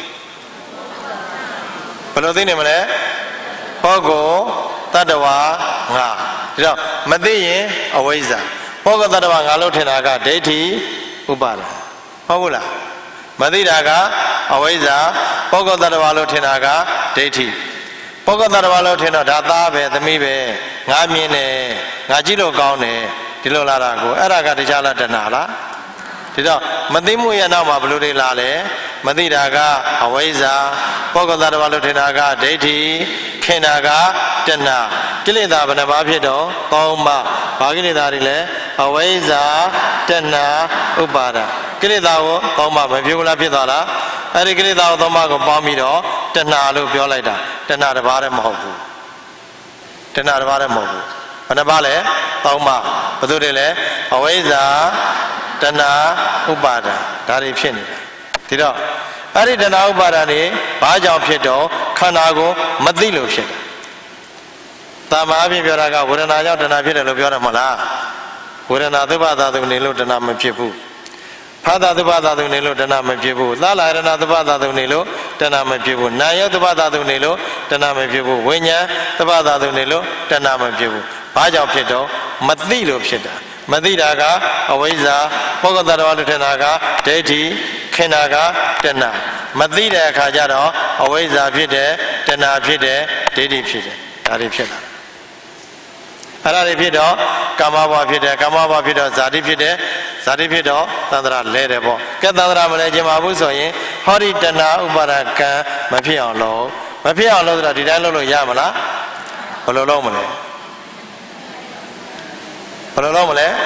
ဘယ်လိုသိနေမလဲဟောကိုတတ္တဝါငါဒါတော့မသိရင်အဝိဇ္ဇာဟောကိုတတ္တဝါငါလို့ထင်တာကဒိဋ္ဌိဥပါဒဟုတ်ဘူးလားမသိတာကအဝိဇ္ဇာဟောကိုတတ္တဝါလို့ထင်တာကဒိဋ္ဌိဟောကိုတတ္တဝါလို့ထင်တော့ဒါသားပဲသမီးပဲငါမြင်တယ်ငါကြည့်လို့ကောင်းတယ်ဒီလိုလာတာကိုအဲ့ဒါကတရားလားတဏှာလားဒီတော့မသိမှုရဲ့နောက်မှာဘယ်လိုတွေလာလဲမသိတာကအဝိဇ္ဇာပုဂ္ဂိုလ်သတ္တဝါလို့ထင်တာကဒိဋ္ဌိခင်တာကတဏှာကိလေသာဘယ်နှပါးဖြစ်တော့သုံးပါးဘာကိလေသာတွေလဲအဝိဇ္ဇာတဏှာဥပါဒကိလေသာကိုသုံးပါးမဖြစ်ဘူးလားဖြစ်သွားလားအဲ့ဒီကိလေသာကိုသုံးပါးကိုပေါင်းပြီးတော့တဏှာလို့ပြောလိုက်တာတဏှာတစ်ပါးတည်းမဟုတ်ဘူးတဏှာတစ်ပါးတည်းမဟုတ်ဘူးဘယ်နှပါးလဲသုံးပါးဘယ်သူတွေလဲအဝိဇ္ဇာတဏှာဥပါဒဒါတွေဖြစ်နေတာဒီတော့အဲ့ဒီတဏှာဥပါဒတွေဘာကြောင့်ဖြစ်တော့ခန္ဓာကိုမသိလို့ဖြစ်တယ်တာမအဖြစ်ပြောတာကဝေဒနာကြောင့်တဏှာဖြစ်တယ်လို့ပြောတယ်မဟုတ်လားဝေဒနာသုဘသာသုနေလို့တဏှာမဖြစ်ဘူးဖာသာသုဘသာသုနေလို့တဏှာမဖြစ်ဘူးသလာရဏသုဘသာသုနေလို့တဏှာမဖြစ်ဘူးနာယသုဘသာသုနေလို့တဏှာမဖြစ်ဘူးဝိညာဉ်သုဘသာသုနေလို့တဏှာမဖြစ်ဘူးဘာကြောင့်ဖြစ်တော့မသိလို့ဖြစ်တာမသိတာကအဝိဇ္ဇာပုဂ္ဂိုလ်သတ္တဝါလို့ထင်တာကဒိဋ္ဌိခင်တာကတဏှာမသိတဲ့အခါကျတော့အဝိဇ္ဇာဖြစ်တယ်တဏှာဖြစ်တယ်ဒိဋ္ဌိဖြစ်တယ်ဒါတွေဖြစ်လာအဲ့ဒါတွေဖြစ်တော့ကာမဘဝဖြစ်တယ်ကာမဘဝဖြစ်တော့ဇာတိဖြစ်တယ်ဇာတိဖြစ်တော့သန္တရာလဲတယ်ပေါ့ကဲသန္တရာမလဲခြင်းပါဘူးဆိုရင်ဟောဒီတဏှာဥပါဒကံမဖြစ်အောင်လုပ်မဖြစ်အောင်လုပ်ဆိုတော့ဒီတိုင်းလုပ်လို့ရမလားဘယ်လိုလုပ်မလဲဟဘယ်လိုလုပ်မလဲ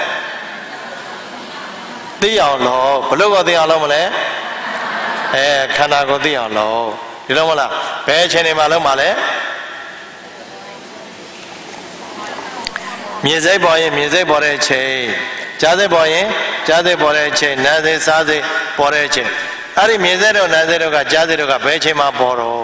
သိအောင်လို့ဘလို့ကိုသိအောင်လုပ်မလဲအဲခန္ဓာကိုသိအောင်လို့ဒီလိုမလားဘယ်အချိန်တွေမှာလုပ်မှာလဲမြင်စိတ်ပေါ်ရင်မြင်စိတ်ပေါ်တဲ့အချိန်ကြားစိတ်ပေါ်ရင်ကြားစိတ်ပေါ်တဲ့အချိန်နားစိတ်စားစိတ်ပေါ်တဲ့အချိန်အဲ့ဒီမြင်စိတ်တို့နားစိတ်တို့ကကြားစိတ်တို့ကဘယ်အချိန်မှာပေါ်တော့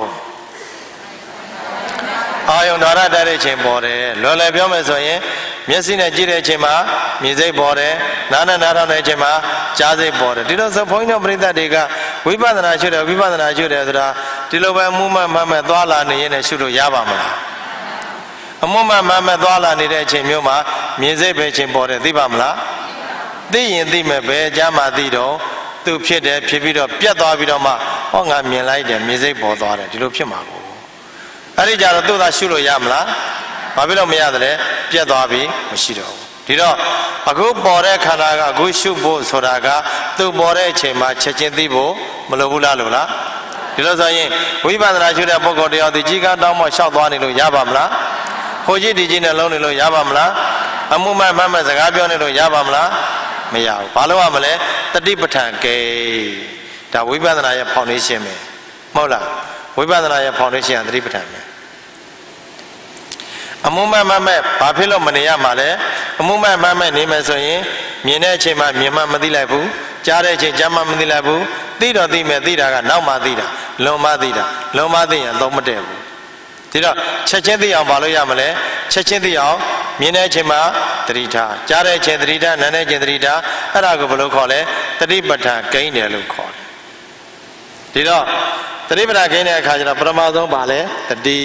အာယုံဓာရတတ်တဲ့အချိန်ပေါ်တယ်လွယ်လွယ်ပြောမယ်ဆိုရင်မျက်စိနဲ့ကြည့်တဲ့အချိန်မှာမြင်စိတ်ပေါ်တယ်နားနဲ့နားထောင်တဲ့အချိန်မှာကြားစိတ်ပေါ်တယ်ဒီလိုဆိုဘုန်းကြီးတို့ပရိသတ်တွေကဝိပဿနာရှုတယ်ဝိပဿနာရှုတယ်ဆိုတာဒီလိုပဲမှုမှန်မှန်မှန်သွားလာနေရင်လည်းရှုလို့ရပါမလားအမှုမှန်မှန်မှန်သွားလာနေတဲ့အချိန်မျိုးမှာမြင်စိတ်ပဲအချိန်ပေါ်တယ်သိပါမလားသိရင်သိမဲ့ပဲကြားမှသိတော့သူဖြစ်တယ်ဖြစ်ပြီးတော့ပြတ်သွားပြီးတော့မှဟောငါမြင်လိုက်တယ်မြင်စိတ်ပေါ်သွားတယ်ဒီလိုဖြစ်မှာကိုအဲ့ဒီကြတော့သူ့သာရှုလို့ရမလားဘာဖြစ်လို့မရတယ်လဲပြတ်သွားပြီမရှိတော့ဘူးဒီတော့အခုပေါ်တဲ့ခန္ဓာကအခုရှုဖို့ဆိုတာကသူ့ပေါ်တဲ့အချိန်မှာချက်ချင်းသိဖို့မလိုဘူးလားလို့လားဒီလိုဆိုရင်ဝိပဿနာရှုတဲ့ပုဂ္ဂိုလ်တရားဒီကြီးကတောင်းမှလျှောက်သွားနေလို့ရပါမလားဟိုကြီးဒီကြီးနဲ့လုံးနေလို့ရပါမလားအမှုမှန်မှန်မှန်စကားပြောနေလို့ရပါမလားမရဘူးဘာလို့ရမလဲတတိပဋ္ဌာန်ကဲဒါဝိပဿနာရဲ့ဖောင်ဒေးရှင်းပဲမဟုတ်လားဝိပဿနာရဲ့ဖောင်ဒေးရှင်းကတတိပဋ္ဌာန်ပဲအမှုမှန်မှန်မဲ့ဘာဖြစ်လို့မနေရမှာလဲအမှုမှန်မှန်မဲ့နေမယ်ဆိုရင်မြင်တဲ့အချိန်မှမြင်မှမသိလိုက်ဘူးကြားတဲ့အချိန်ကြားမှမသိလိုက်ဘူးသိတော့သိမယ်သိတာကနောက်မှသိတာလုံမှသိတာလုံမှသိရင်သုံးမတည့်ဘူးဒီတော့ချက်ချင်းသိအောင်ဘာလို့ရမလဲချက်ချင်းသိအောင်မြင်တဲ့အချိန်မှာသတိထားကြားတဲ့အချိန်သတိထားနားတဲ့အချိန်သတိထားအဲ့ဒါကိုဘယ်လိုခေါ်လဲတတိပဋ္ဌာန်ဂိမ်းတယ်လို့ခေါ်တယ်ဒီတော့တတိပဋ္ဌာန်ဂိမ်းတဲ့အခါကျတော့ပထမဆုံးပါလဲတတိ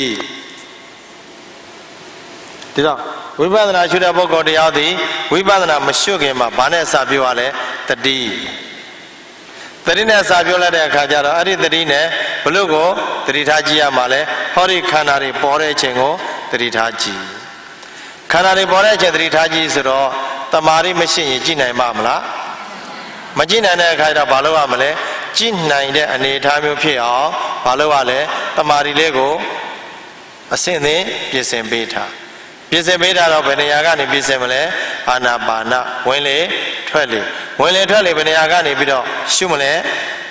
ဒီတော့ဝိပဿနာရှုတဲ့ပုဂ္ဂိုလ်တရားသည်ဝိပဿနာမရှုခင်မှာဘာနဲ့စပြောရလဲတတိတတိနဲ့စပြောလိုက်တဲ့အခါကျတော့အဲ့ဒီတတိနဲ့ဘလို့ကိုတတိထားကြည့်ရမှာလဲဟောဒီခန္ဓာတွေပေါ်တဲ့အချိန်ကိုတတိထားကြည့်ခန္ဓာတွေပေါ်တဲ့အချိန်တတိထားကြည့်ဆိုတော့တမာရီမရှိရင်ကြည့်နိုင်ပါမလားမကြည့်နိုင်တဲ့အခါကျတော့ဘာလို့ရမလဲကြည့်နိုင်တဲ့အနေအထားမျိုးဖြစ်အောင်ဘာလို့ရလဲတမာရီလေးကိုအစင့်သင်ပြင်ဆင်ပေးထားပြင်ဆင်ပေးတာတော့ဘယ်နေရာကနေပြင်ဆင်မလဲအာနာပါနဝင်လေထွက်လေဝင်လေထွက်လေဘယ်နေရာကနေပြီးတော့ရှုမလဲ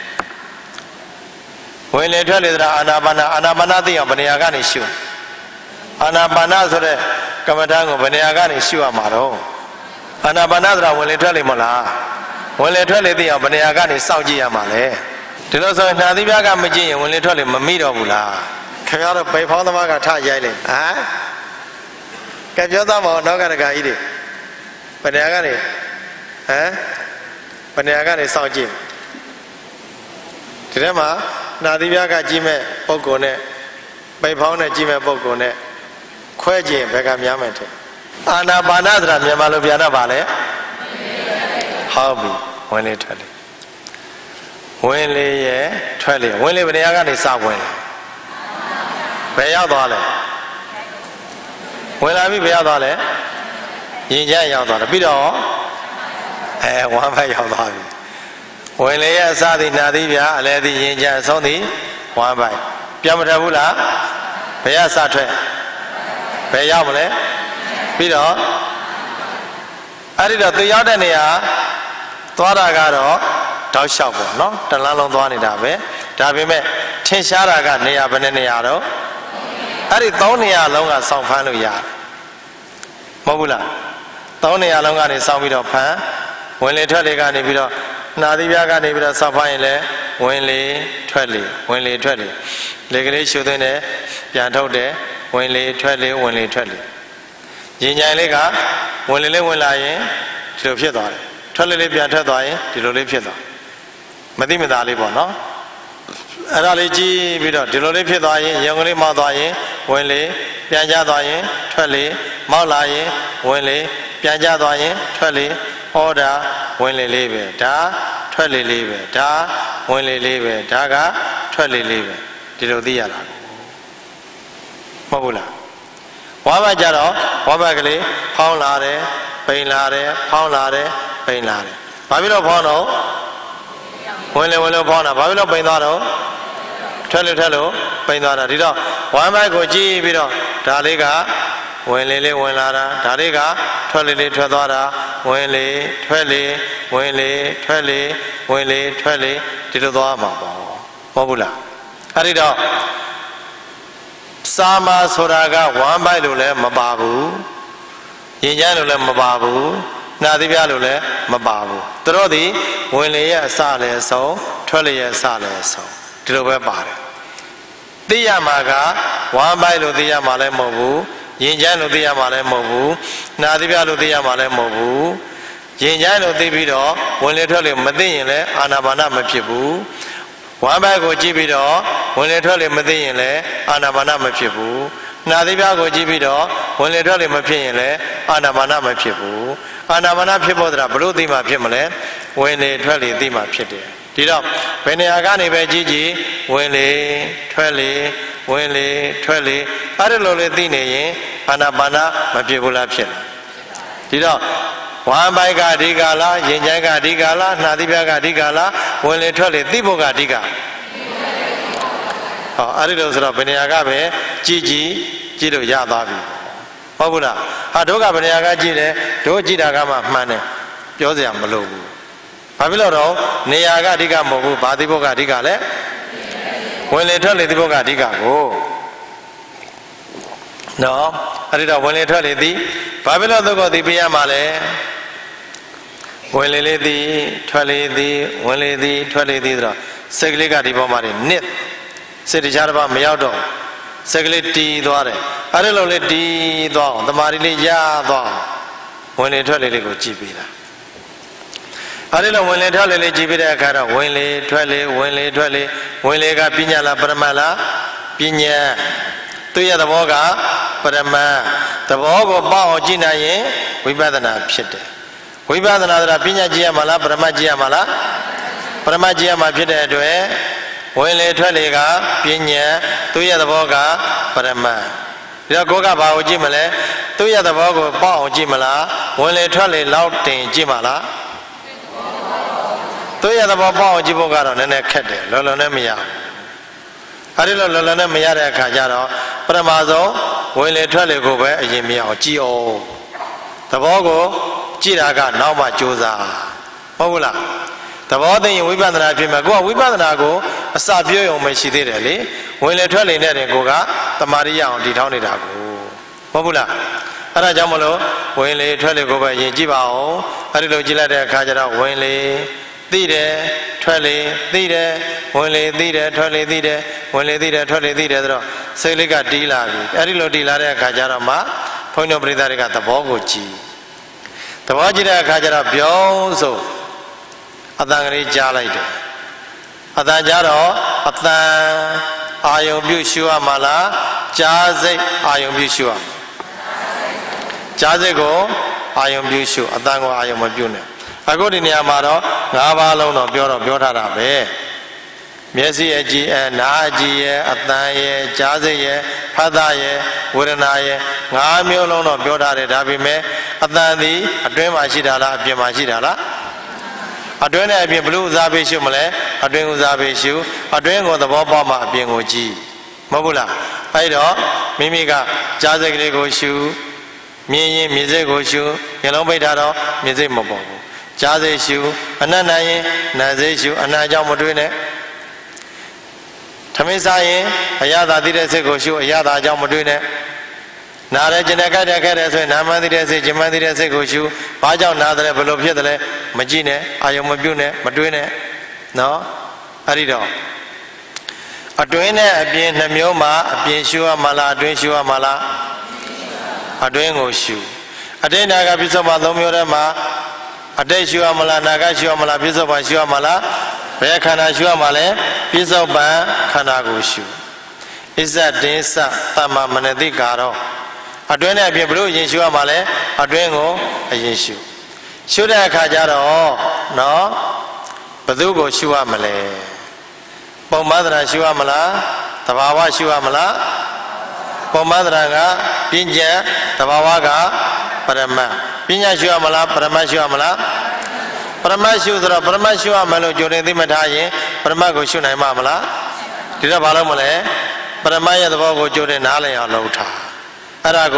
ဝင်လေထွက်လေဆိုတာအာနာပါနအာနာပါနသိအောင်ဘယ်နေရာကနေရှုအာနာပါနဆိုတဲ့ကမ္မထာကိုဘယ်နေရာကနေရှုရမှာတော့အာနာပါနဆိုတာဝင်လေထွက်လေမဟုတ်လားဝင်လေထွက်လေသိအောင်ဘယ်နေရာကနေစောင့်ကြည့်ရမှာလဲဒီလိုဆိုရင်နှာသီးပြားကမကြည့်ရင်ဝင်လေထွက်လေမမိတော့ဘူးလားခင်ဗျားတို့ပေဖောင်းသမားကထရိုက်လေဟမ်ကဲပြောသားမအောင်နောက်ကတကကြီးတွေဘယ်နေရာကနေဟမ်ဘယ်နေရာကနေစောင့်ကြည့်ဒီထဲမှာနာသီးပြားကကြည့်မဲ့ပုံကိုနဲ့ပိတ်ဖောင်းနဲ့ကြည့်မဲ့ပုံကိုနဲ့ခွဲကြည့်ဘယ်ကများမယ်တဲ့အာနာပါနဆိုတာမြန်မာလိုပြန်တော့ပါလေဟုတ်ပြီဝင်လေထွက်လေဝင်လေရဲ့ထွက်လေဝင်လေဘယ်နေရာကနေစဝင်လဲဘယ်ရောက်သွားလဲဝင်လာပြီဘယ်ရောက်သွားလဲရင်ကျရောက်သွားတယ်ပြီးတော့အဲဝမ်းဘက်ရောက်သွားပြီဝင်လေရဲ့အစသည်နာသည်ဗျာအလဲသည်ရင်ကျအဆုံးသည်ဝမ်းဘက်ပြန်မထွက်ဘူးလားဘယ်ရစထွက်ဘယ်ရောက်မလဲပြီးတော့အဲ့ဒီတော့သူရောက်တဲ့နေရာသွားတာကတော့တောက်လျှောက်ပေါ့နော်တလန်းလုံးသွားနေတာပဲဒါပေမဲ့ထင်ရှားတာကနေရာဘယ်နဲ့နေရာတော့အဲ့ဒီသုံးနေရာလုံးကစောင့်ဖမ်းလို့ရတယ်မဟုတ်ဘူးလားသုံးနေရာလုံးကနေစောင့်ပြီးတော့ဖမ်းဝင်လေထွက်လေကနေပြီးတော့နှာသီးပြားကနေပြီးတော့စောင့်ဖမ်းရင်လည်းဝင်လေထွက်လေဝင်လေထွက်လေလေကလေးရှုသွင်းတယ်ပြန်ထုတ်တယ်ဝင်လေထွက်လေဝင်လေထွက်လေရင်ကြိုင်လေးကဝင်လေလေးဝင်လာရင်ဒီလိုဖြစ်သွားတယ်ထွက်လေလေးပြန်ထွက်သွားရင်ဒီလိုလေးဖြစ်သွားမသိမသာလေးပေါ့နော်အဲ့ဒါလေးကြည့်ပြီးတော့ဒီလိုလေးဖြစ်သွားရင်ရုံကလေးမောက်သွားရင်ဝင်လေပြန်ကျသွားရင်ထွက်လေမောက်လာရင်ဝင်လေပြန်ကျသွားရင်ထွက်လေဟောတာဝင်လေလေးပဲဒါထွက်လေလေးပဲဒါဝင်လေလေးပဲဒါကထွက်လေလေးပဲဒီလိုသိရတာမဟုတ်ဘူးလားဝါဘကြတော့ဝါဘကလေးဖောင်းလာတယ်ပိန်လာတယ်ဖောင်းလာတယ်ပိန်လာတယ်ဘာဖြစ်လို့ဖောင်းတော့ဝင်လေဝင်လို့ဖောင်းတာဘာဖြစ်လို့ပိန်သွားတော့ထွက်လို့ထွက်လို့ပိန်သွားတာဒီတော့ဝမ်းဘက်ကိုကြည့်ပြီးတော့ဒါလေးကဝင်လေလေးဝင်လာတာဒါတွေကထွက်လေလေးထွက်သွားတာဝင်လေထွက်လေဝင်လေထွက်လေဝင်လေထွက်လေဒီလိုသွားမှာပေါ့ဟုတ်ဘူးလားအဲ့ဒီတော့စာမဆိုတာကဝမ်းပိုက်လို့လည်းမပါဘူးရင်ချမ်းလို့လည်းမပါဘူးနာသီးပြလို့လည်းမပါဘူးသူတို့ဒီဝင်လေရဲ့အစလည်းအဆုံးထွက်လေရဲ့အစလည်းအဆုံးဒီလိုပဲပါတယ်သိရမှာကဝမ်းပိုက်လို့သိရမှာလည်းမဟုတ်ဘူးရင်ချမ်းလို့သိရမှာလည်းမဟုတ်ဘူးနာသီးပြလို့သိရမှာလည်းမဟုတ်ဘူးရင်ချမ်းလို့သိပြီးတော့ဝင်လေထွက်လေမသိရင်လည်းအာနာပါနမဖြစ်ဘူးဝမ်းပိုက်ကိုကြည့်ပြီးတော့ဝင်လေထွက်လေမသိရင်လည်းအာနာပါနမဖြစ်ဘူးနာသီးပြကိုကြည့်ပြီးတော့ဝင်လေထွက်လေမဖြစ်ရင်လည်းအာနာပါနမဖြစ်ဘူးအာနာပါနဖြစ်ဖို့ဆိုတာဘလို့သိမှဖြစ်မလဲဝင်လေထွက်လေသိမှဖြစ်တယ်ဒီတော့ဘယ်နေရာကနေပဲကြည့်ကြည့်ဝင်လေထွက်လေဝင်လေထွက်လေအဲ့ဒါလိုလေးသိနေရင်အာနာပါနမဖြစ်ဘူးလားဖြစ်တယ်ဒီတော့ဝမ်းပိုက်ကအဓိကလားရင်ချမ်းကအဓိကလားနှာသီးပြားကအဓိကလားဝင်လေထွက်လေသိဖို့ကအဓိကဟောအဲ့ဒီလိုဆိုတော့ဘယ်နေရာကပဲကြည့်ကြည့်ကြည့်လို့ရသွားပြီဟုတ်ဘူးလားဟာတို့ကဘယ်နေရာကကြည့်တယ်တို့ကြည့်တာကမှမှန်တယ်ပြောစရာမလိုဘူးဘာဖြစ်လို့တော့နေရာကအဓိကမဟုတ်ဘူးဘာသိဖို့ကအဓိကလဲဝင်လေထွက်လေသိဖို့ကအဓိကကိုနော်အဲ့ဒီတော့ဝင်လေထွက်လေသိဘာဖြစ်လို့သူကသိပြရမှာလဲဝင်လေလေသိထွက်လေသိဝင်လေသိထွက်လေသိဆိုတော့စိတ်ကလေးကဒီပေါ်မှာနစ်စိတ်တရားတစ်ပါးမရောက်တော့စိတ်ကလေးတီးသွားတယ်အဲ့ဒီလိုလေးတီးသွားအောင်တမာရီလေးရသွားအောင်ဝင်လေထွက်လေလေးကိုကြည့်ပေးတာအဲ့ဒီလိုဝင်လေထွက်လေလေးကြည့်ပေးတဲ့အခါတော့ဝင်လေထွက်လေဝင်လေထွက်လေဝင်လေကပညာလားပရမတ်လားပညာသူရဲ့သဘောကပရမတ်သဘောကိုပေါအောင်ကြည့်နိုင်ရင်ဝိပဿနာဖြစ်တယ်ဝိပဿနာဆိုတာပညာကြည့်ရမှာလားပရမတ်ကြည့်ရမှာလားပရမတ်ကြည့်ရမှာဖြစ်တဲ့အတွက်ဝင်လေထွက်လေကပညာသူရဲ့သဘောကပရမတ်ဒီတော့ကိုကဘာကိုကြည့်မလဲသူရဲ့သဘောကိုပေါအောင်ကြည့်မလားဝင်လေထွက်လေလောက်တင်ကြည့်မလားသူရဲ့သဘောပေါအောင်ကြည့်ဖို့ကတော့နည်းနည်းခက်တယ်လောလောနဲ့မရဘူးအဲ့ဒီလိုလောလောနဲ့မရတဲ့အခါကျတော့ပထမဆုံးဝင်လေထွက်လေကိုပဲအရင်မြင်အောင်ကြည့်အောင်သဘောကိုကြည့်တာကနောက်မှကြိုးစားဟုတ်ဘူးလားသဘောသိရင်ဝိပဿနာဖြစ်မှာကိုကဝိပဿနာကိုအစပြောရုံမရှိသေးတယ်လေဝင်လေထွက်လေနဲ့တင်ကိုကတမာရိယအောင်တည်ထောင်းနေတာကိုဟုတ်ဘူးလားအဲ့ဒါကြောင့်မလို့ဝင်လေထွက်လေကိုပဲယင်ကြည့်ပါအောင်အဲ့ဒီလိုကြည့်လိုက်တဲ့အခါကျတော့ဝင်လေသိတယ်ထွက်လေသိတယ်ဝင်လေသိတယ်ထွက်လေသိတယ်ဝင်လေသိတယ်ထွက်လေသိတယ်ဆိုတော့စိတ်လေးကတီးလာပြီအဲ့ဒီလိုတီးလာတဲ့အခါကျတော့မှဘုန်းတော်ပရိသတ်တွေကသဘောကိုကြည့်သဘောကြည့်တဲ့အခါကျတော့ပြောင်းဆိုအတန်ကလေးကြားလိုက်တယ်အတန်ကြားတော့အတန်အာယုံပြုရှုရမှာလားကြားစိတ်အာယုံပြုရှုရမှာကြားစိတ်ကိုအာယုံပြုရှုအတန်ကိုအာယုံမပြုနဲ့အခုဒီနေရာမှာတော့ငါးပါးလုံးတော့ပြောတော့ပြောထားတာပဲမျက်စိအကြည့်အနားအကြည့်ရဲ့အတန်ရဲ့ကြားစိတ်ရဲ့ဖတ်တာရဲ့ဝေဒနာရဲ့ငါးမျိုးလုံးတော့ပြောထားတယ်ဒါပေမဲ့အတန်ဒီအတွင်းမှာရှိတာလားအပြင်မှာရှိတာလားအတွင်းနဲ့အပြင်ဘလို့ဥစားပေးရှုမလဲအတွင်းဥစားပေးရှုအတွင်းကိုသဘောပေါက်မှအပြင်ကိုကြည့်မဟုတ်ဘူးလားအဲ့တော့မိမိကကြားစိတ်ကလေးကိုရှုမြင်ရင်မြင်စိတ်ကိုရှုမျက်လုံးပိတ်ထားတော့မြင်စိတ်မပေါ်ဘူးကြားစိတ်ရှုအနတ်နိုင်ရင်နာစိတ်ရှုအနာကြောင့်မတွေးနဲ့ထမင်းစားရင်အရသာသိတဲ့စိတ်ကိုရှုအရသာကြောင့်မတွေးနဲ့နားရဲကျင်တဲ့ကြိုက်တဲ့ခဲ့တဲ့ဆိုရင်နာမသိတဲ့စိတ်ကျင်မသိတဲ့စိတ်ကိုရှုဘာကြောင့်နားတယ်ဘယ်လိုဖြစ်တယ်လဲမကြည့်နဲ့အာယုံမပြုတ်နဲ့မတွေးနဲ့နော်အဲ့ဒီတော့အတွင်းနဲ့အပြင်နှမျိုးမှာအပြင်ရှုရမှာလားအတွင်းရှုရမှာလားအတွင်းကိုရှုအတိတ်နာကပြစ္ဆုတ်ပါသုံးမျိုးထဲမှာအတိတ်ရှုရမလားနာကရှုရမလားပြစ္ဆုတ်ပါရှုရမလားဘယ်ခန္ဓာရှုရမှာလဲပြစ္ဆုတ်ပံခန္ဓာကိုရှုဣဇတ်တင်းစသမ္မာမနတိကာရောအတွင်းနဲ့အပြင်ဘလို့အရင်ရှုရမှာလဲအတွင်းကိုအရင်ရှုရှုတဲ့အခါကျတော့နော်ဘယ်သူကိုရှုရမလဲပုံမသနာရှုရမလားသဘာဝရှုရမလားပုံမသနာကပညာသဘာဝကပရမတ်ပညာရှုရမလားပရမတ်ရှုရမလားပရမတ်ရှုဆိုတော့ပရမတ်ရှုရမယ်လို့ကြိုတင်သိမှတ်ထားရင်ပရမတ်ကိုရှုနိုင်မှာမလားဒီတော့ဘာလို့မလဲပရမတ်ရဲ့သဘောကိုကြိုတင်နားလည်အောင်လုပ်ထားအဲ့ဒါကို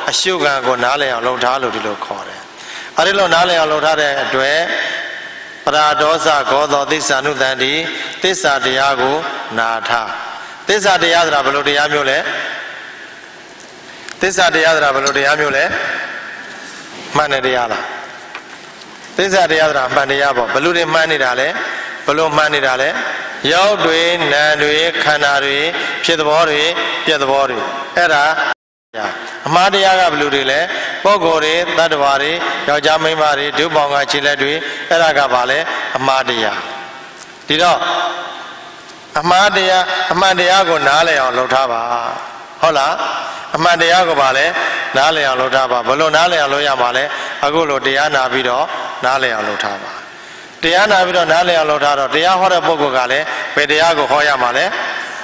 အရှုခံကိုနားလည်အောင်လုပ်ထားလို့ဒီလိုခေါ်တယ်အဲ့ဒီလိုနားလည်အောင်လုပ်ထားတဲ့အတွက်ပရာဒေါသဂောသောသစ္စာနုတန်တိသစ္စာတရားကိုနာထားသစ္စာတရားဆိုတာဘယ်လိုတရားမျိုးလဲသစ္စာတရားဆိုတာဘယ်လိုတရားမျိုးလဲမှန်တဲ့တရားလားသစ္စာတရားဆိုတာမှန်တရားပေါ့ဘယ်လိုတွေမှန်နေတာလဲဘယ်လိုမှန်နေတာလဲရုပ်တွေနာမ်တွေခန္ဓာတွေဖြစ်သဘောတွေပြက်သဘောတွေအဲ့ဒါအမှားတရားကဘယ်လိုတွေလဲပုဂ္ဂိုလ်တွေတတ္တဝါတွေယောက်ျားမိန်းမတွေဒုပေါင်းကခြေလက်တွေအဲ့ဒါကဘာလဲအမှားတရားဒီတော့အမှားတရားအမှန်တရားကိုနားလည်အောင်လုပ်ထားပါဟုတ်လားအမှန်တရားကိုဘာလဲနားလည်အောင်လုပ်ထားပါဘယ်လိုနားလည်အောင်လုပ်ရမှာလဲအခုလိုတရားနာပြီးတော့နားလည်အောင်လုပ်ထားပါတရားနာပြီးတော့နားလည်အောင်လုပ်ထားတော့တရားဟောတဲ့ပုဂ္ဂိုလ်ကလည်းဘယ်တရားကိုဟောရမှာလဲ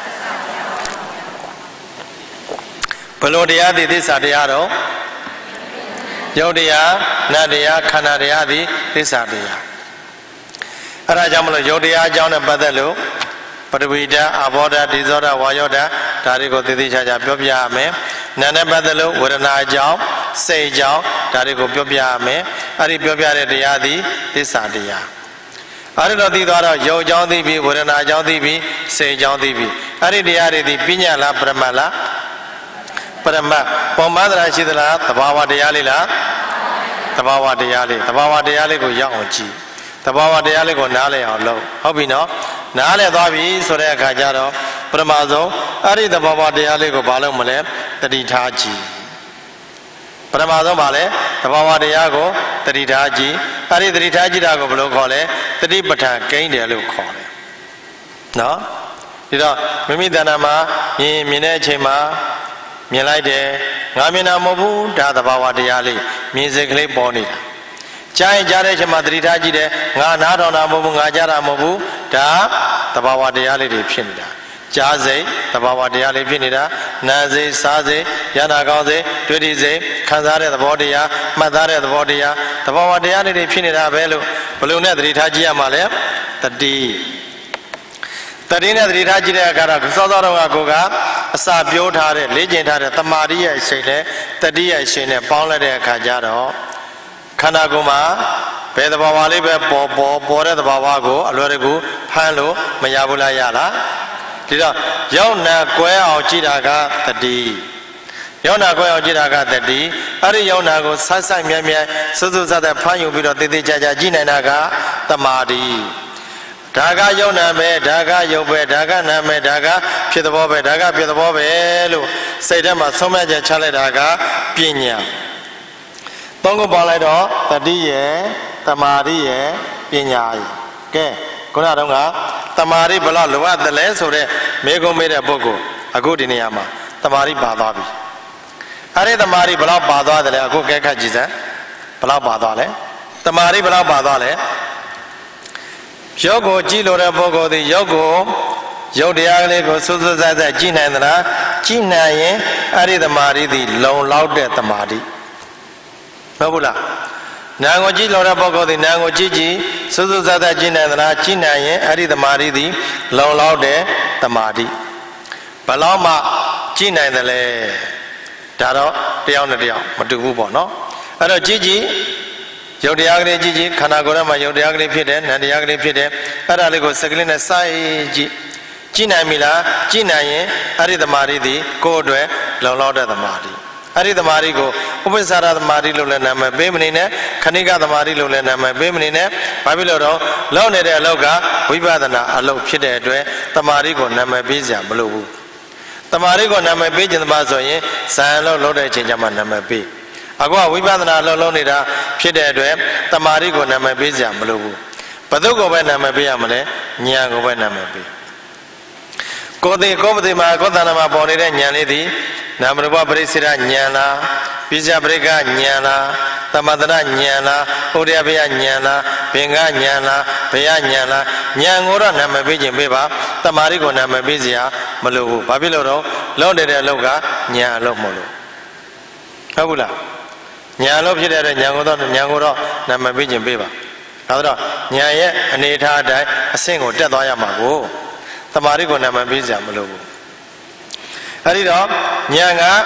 ဘယ်လိုတရားသည်သစ္စာတရားတော့ယုတ်တရားနတ်တရားခန္ဓာတရားသည်သစ္စာတရားအဲ့ဒါကြောင့်မလို့ယုတ်တရားအကြောင်းနဲ့ပတ်သက်လို့ပထဝီဓာတ်အာဘောဓာတ်ဒီဇောဓာတ်ဝါယောဓာတ်ဒါတွေကိုသေသေးချာချာပြောပြရမယ်နာနဲ့ပတ်သက်လို့ဝေဒနာအကြောင်းစိတ်အကြောင်းဒါတွေကိုပြောပြရမယ်အဲ့ဒီပြောပြတဲ့တရားသည်သစ္စာတရားအဲ့ဒီတော့သိသွားတော့ယုတ်အကြောင်းသိပြီဝေဒနာအကြောင်းသိပြီစိတ်အကြောင်းသိပြီအဲ့ဒီတရားတွေသည်ပညာလားပရမတ်လားပရမတ်ပုံမှန်တရားရှိသလားသဘာဝတရားလေးလားသဘာဝတရားလေးသဘာဝတရားလေးကိုရောက်အောင်ကြည့်သဘာဝတရားလေးကိုနားလည်အောင်လုပ်ဟုတ်ပြီနော်နားလည်သွားပြီဆိုတဲ့အခါကျတော့ပထမဆုံးအဲ့ဒီသဘာဝတရားလေးကိုဘာလို့မလဲတတိထားကြည့်ပထမဆုံးပါလေသဘာဝတရားကိုတတိထားကြည့်အဲ့ဒီတတိထားကြည့်တာကိုဘယ်လိုခေါ်လဲတတိပဋ္ဌာန်ကိန်းတယ်လို့ခေါ်တယ်နော်ဒီတော့မိမိတဏ္ဍာမှာမြင်မြင်တဲ့အချိန်မှာမြင်လိုက်တယ်ငါမြင်တာမဟုတ်ဘူးဒါသဘာဝတရားလေးမြင်စိတ်ကလေးပေါ်နေတာကြားရင်ကြားတဲ့အချိန်မှာတတိထားကြည့်တယ်ငါနားထောင်တာမဟုတ်ဘူးငါကြားတာမဟုတ်ဘူးဒါသဘာဝတရားလေးတွေဖြစ်နေတာကြားစိတ်သဘာဝတရားလေးဖြစ်နေတာနာစိတ်စားစိတ်ရနာကောင်းစိတ်တွေ့ထိစိတ်ခံစားတဲ့သဘောတရားမှတ်သားတဲ့သဘောတရားသဘာဝတရားလေးတွေဖြစ်နေတာပဲလို့ဘယ်လိုနဲ့တတိထားကြည့်ရမှာလဲတတိတတိနဲ့တတိထားကြည့်တဲ့အခါတော့စောစောတော့ကကိုကအစာပြိုးထားတဲ့လေ့ကျင့်ထားတဲ့တမာတိရဲ့အချိန်နဲ့တတိရဲ့အချိန်နဲ့ပေါင်းလိုက်တဲ့အခါကျတော့ခန္ဓာကိုယ်မှာဘယ်သဘာဝလေးပဲပေါ်ပေါ်ပေါ်တဲ့သဘာဝကိုအလွယ်တကူဖမ်းလို့မရဘူးလားရလားဒီတော့ရောက်နာကွဲအောင်ကြည့်တာကတတိရောက်နာကွဲအောင်ကြည့်တာကတတိအဲ့ဒီရောက်နာကိုဆက်ဆက်မြဲမြဲစွတ်စွတ်ဆက်ဆက်ဖမ်းယူပြီးတော့တည်တည်ကြကြကြည့်နိုင်တာကတမာတိဒါကယုံနာပဲဒါကယုတ်ပဲဒါကနာပဲဒါကဖြစ်သဘောပဲဒါကဖြစ်သဘောပဲလို့စိတ်ထဲမှာဆုံးဖြတ်ချက်ချလိုက်တာကပညာသုံးခုပေါင်းလိုက်တော့တတိယတမာတိယပညာယကဲခုနကတော့ကတမာတိဘယ်လောက်လိုအပ်တယ်လဲဆိုတော့မေကုံမေးတဲ့ပုဂ္ဂိုလ်အခုဒီနေရာမှာတမာတိပါသွားပြီအဲ့ဒီတမာတိဘယ်လောက်ပါသွားတယ်လဲအခုကဲခတ်ကြည့်စမ်းဘယ်လောက်ပါသွားလဲတမာတိဘယ်လောက်ပါသွားလဲရုပ်ကိုကြည့်လို့တဲ့ပုဂ္ဂိုလ်သည်ရုပ်ကိုရုပ်တရားကလေးကိုစွတ်စွတ်ဆက်ဆက်ကြည့်နိုင်သလားကြည့်နိုင်ရင်အဲ့ဒီတမာတိသည်လုံလောက်တဲ့တမာတိဟုတ်ဘူးလားနာမ်ကိုကြည့်လို့တဲ့ပုဂ္ဂိုလ်သည်နာမ်ကိုကြည့်ကြည့်စွတ်စွတ်ဆက်ဆက်ကြည့်နိုင်သလားကြည့်နိုင်ရင်အဲ့ဒီတမာတိသည်လုံလောက်တဲ့တမာတိဘယ်လောက်မှကြည့်နိုင်တယ်လဲဒါတော့တယောက်နဲ့တယောက်မတူဘူးပေါ့နော်အဲ့တော့ကြည့်ကြည့်ယုတ်တရားကလေးကြည့်ကြည့်ခန္ဓာကိုယ်ထဲမှာယုတ်တရားကလေးဖြစ်တယ်နာမ်တရားကလေးဖြစ်တယ်အဲ့ဒါလေးကိုစကလေးနဲ့စိုက်ကြည့်ကြည့်နိုင်ပြီလားကြည့်နိုင်ရင်အဲ့ဒီသမာဓိသည်ကိုယ်အတွက်လုံလောက်တဲ့သမာဓိအဲ့ဒီသမာဓိကိုဥပ္ပစ္ဆရာသမာဓိလို့လည်းနာမည်ပေးမနေနဲ့ခဏိကသမာဓိလို့လည်းနာမည်ပေးမနေနဲ့ဘာဖြစ်လို့တော့လောက်နေတဲ့အလောက်ကဝိပဿနာအလုပ်ဖြစ်တဲ့အတွက်သမာဓိကိုနာမည်ပေးစရာမလိုဘူးသမာဓိကိုနာမည်ပေးခြင်းသမားဆိုရင်ဇာန်လို့လုပ်တဲ့အချိန်ကျမှနာမည်ပေးအခုကဝိပဿနာလုံးလုံးနေတာဖြစ်တဲ့အတွက်တမာရီကိုနာမည်ပေးစရာမလိုဘူးဘယ်သူကိုပဲနာမည်ပေးရမလဲဉာဏ်ကိုပဲနာမည်ပေးကိုယ်တည်ကိုယ်ပတိမှာကိုယ်တဏ္ဍာမှာပေါ်နေတဲ့ဉာဏ်လေးသည်နာမရူပပရိစ္ဆေရဉာဏ်လားပိစ္ဆပရိက္ခဉာဏ်လားသမတရဉာဏ်လားဥဒယဘယဉာဏ်လားဘင်္ဂဉာဏ်လားဘယဉာဏ်လားဉာဏ်ကိုတော့နာမည်ပေးခြင်းပေးပါတမာရီကိုနာမည်ပေးစရာမလိုဘူးဘာဖြစ်လို့တော့လုံးနေတဲ့အလုပ်ကဉာဏ်အလုပ်မလို့ဟုတ်ဘူးလားညာလို့ဖြစ်တဲ့ညာကိုတော့ညာကိုတော့နာမည်ပေးခြင်းပေးပါဒါဆိုတော့ညာရဲ့အနေအထားအတိုင်းအဆင့်ကိုတက်သွားရမှာကိုသမာဓိကိုနာမည်ပေးစရာမလိုဘူးအဲဒီတော့ညာကဝ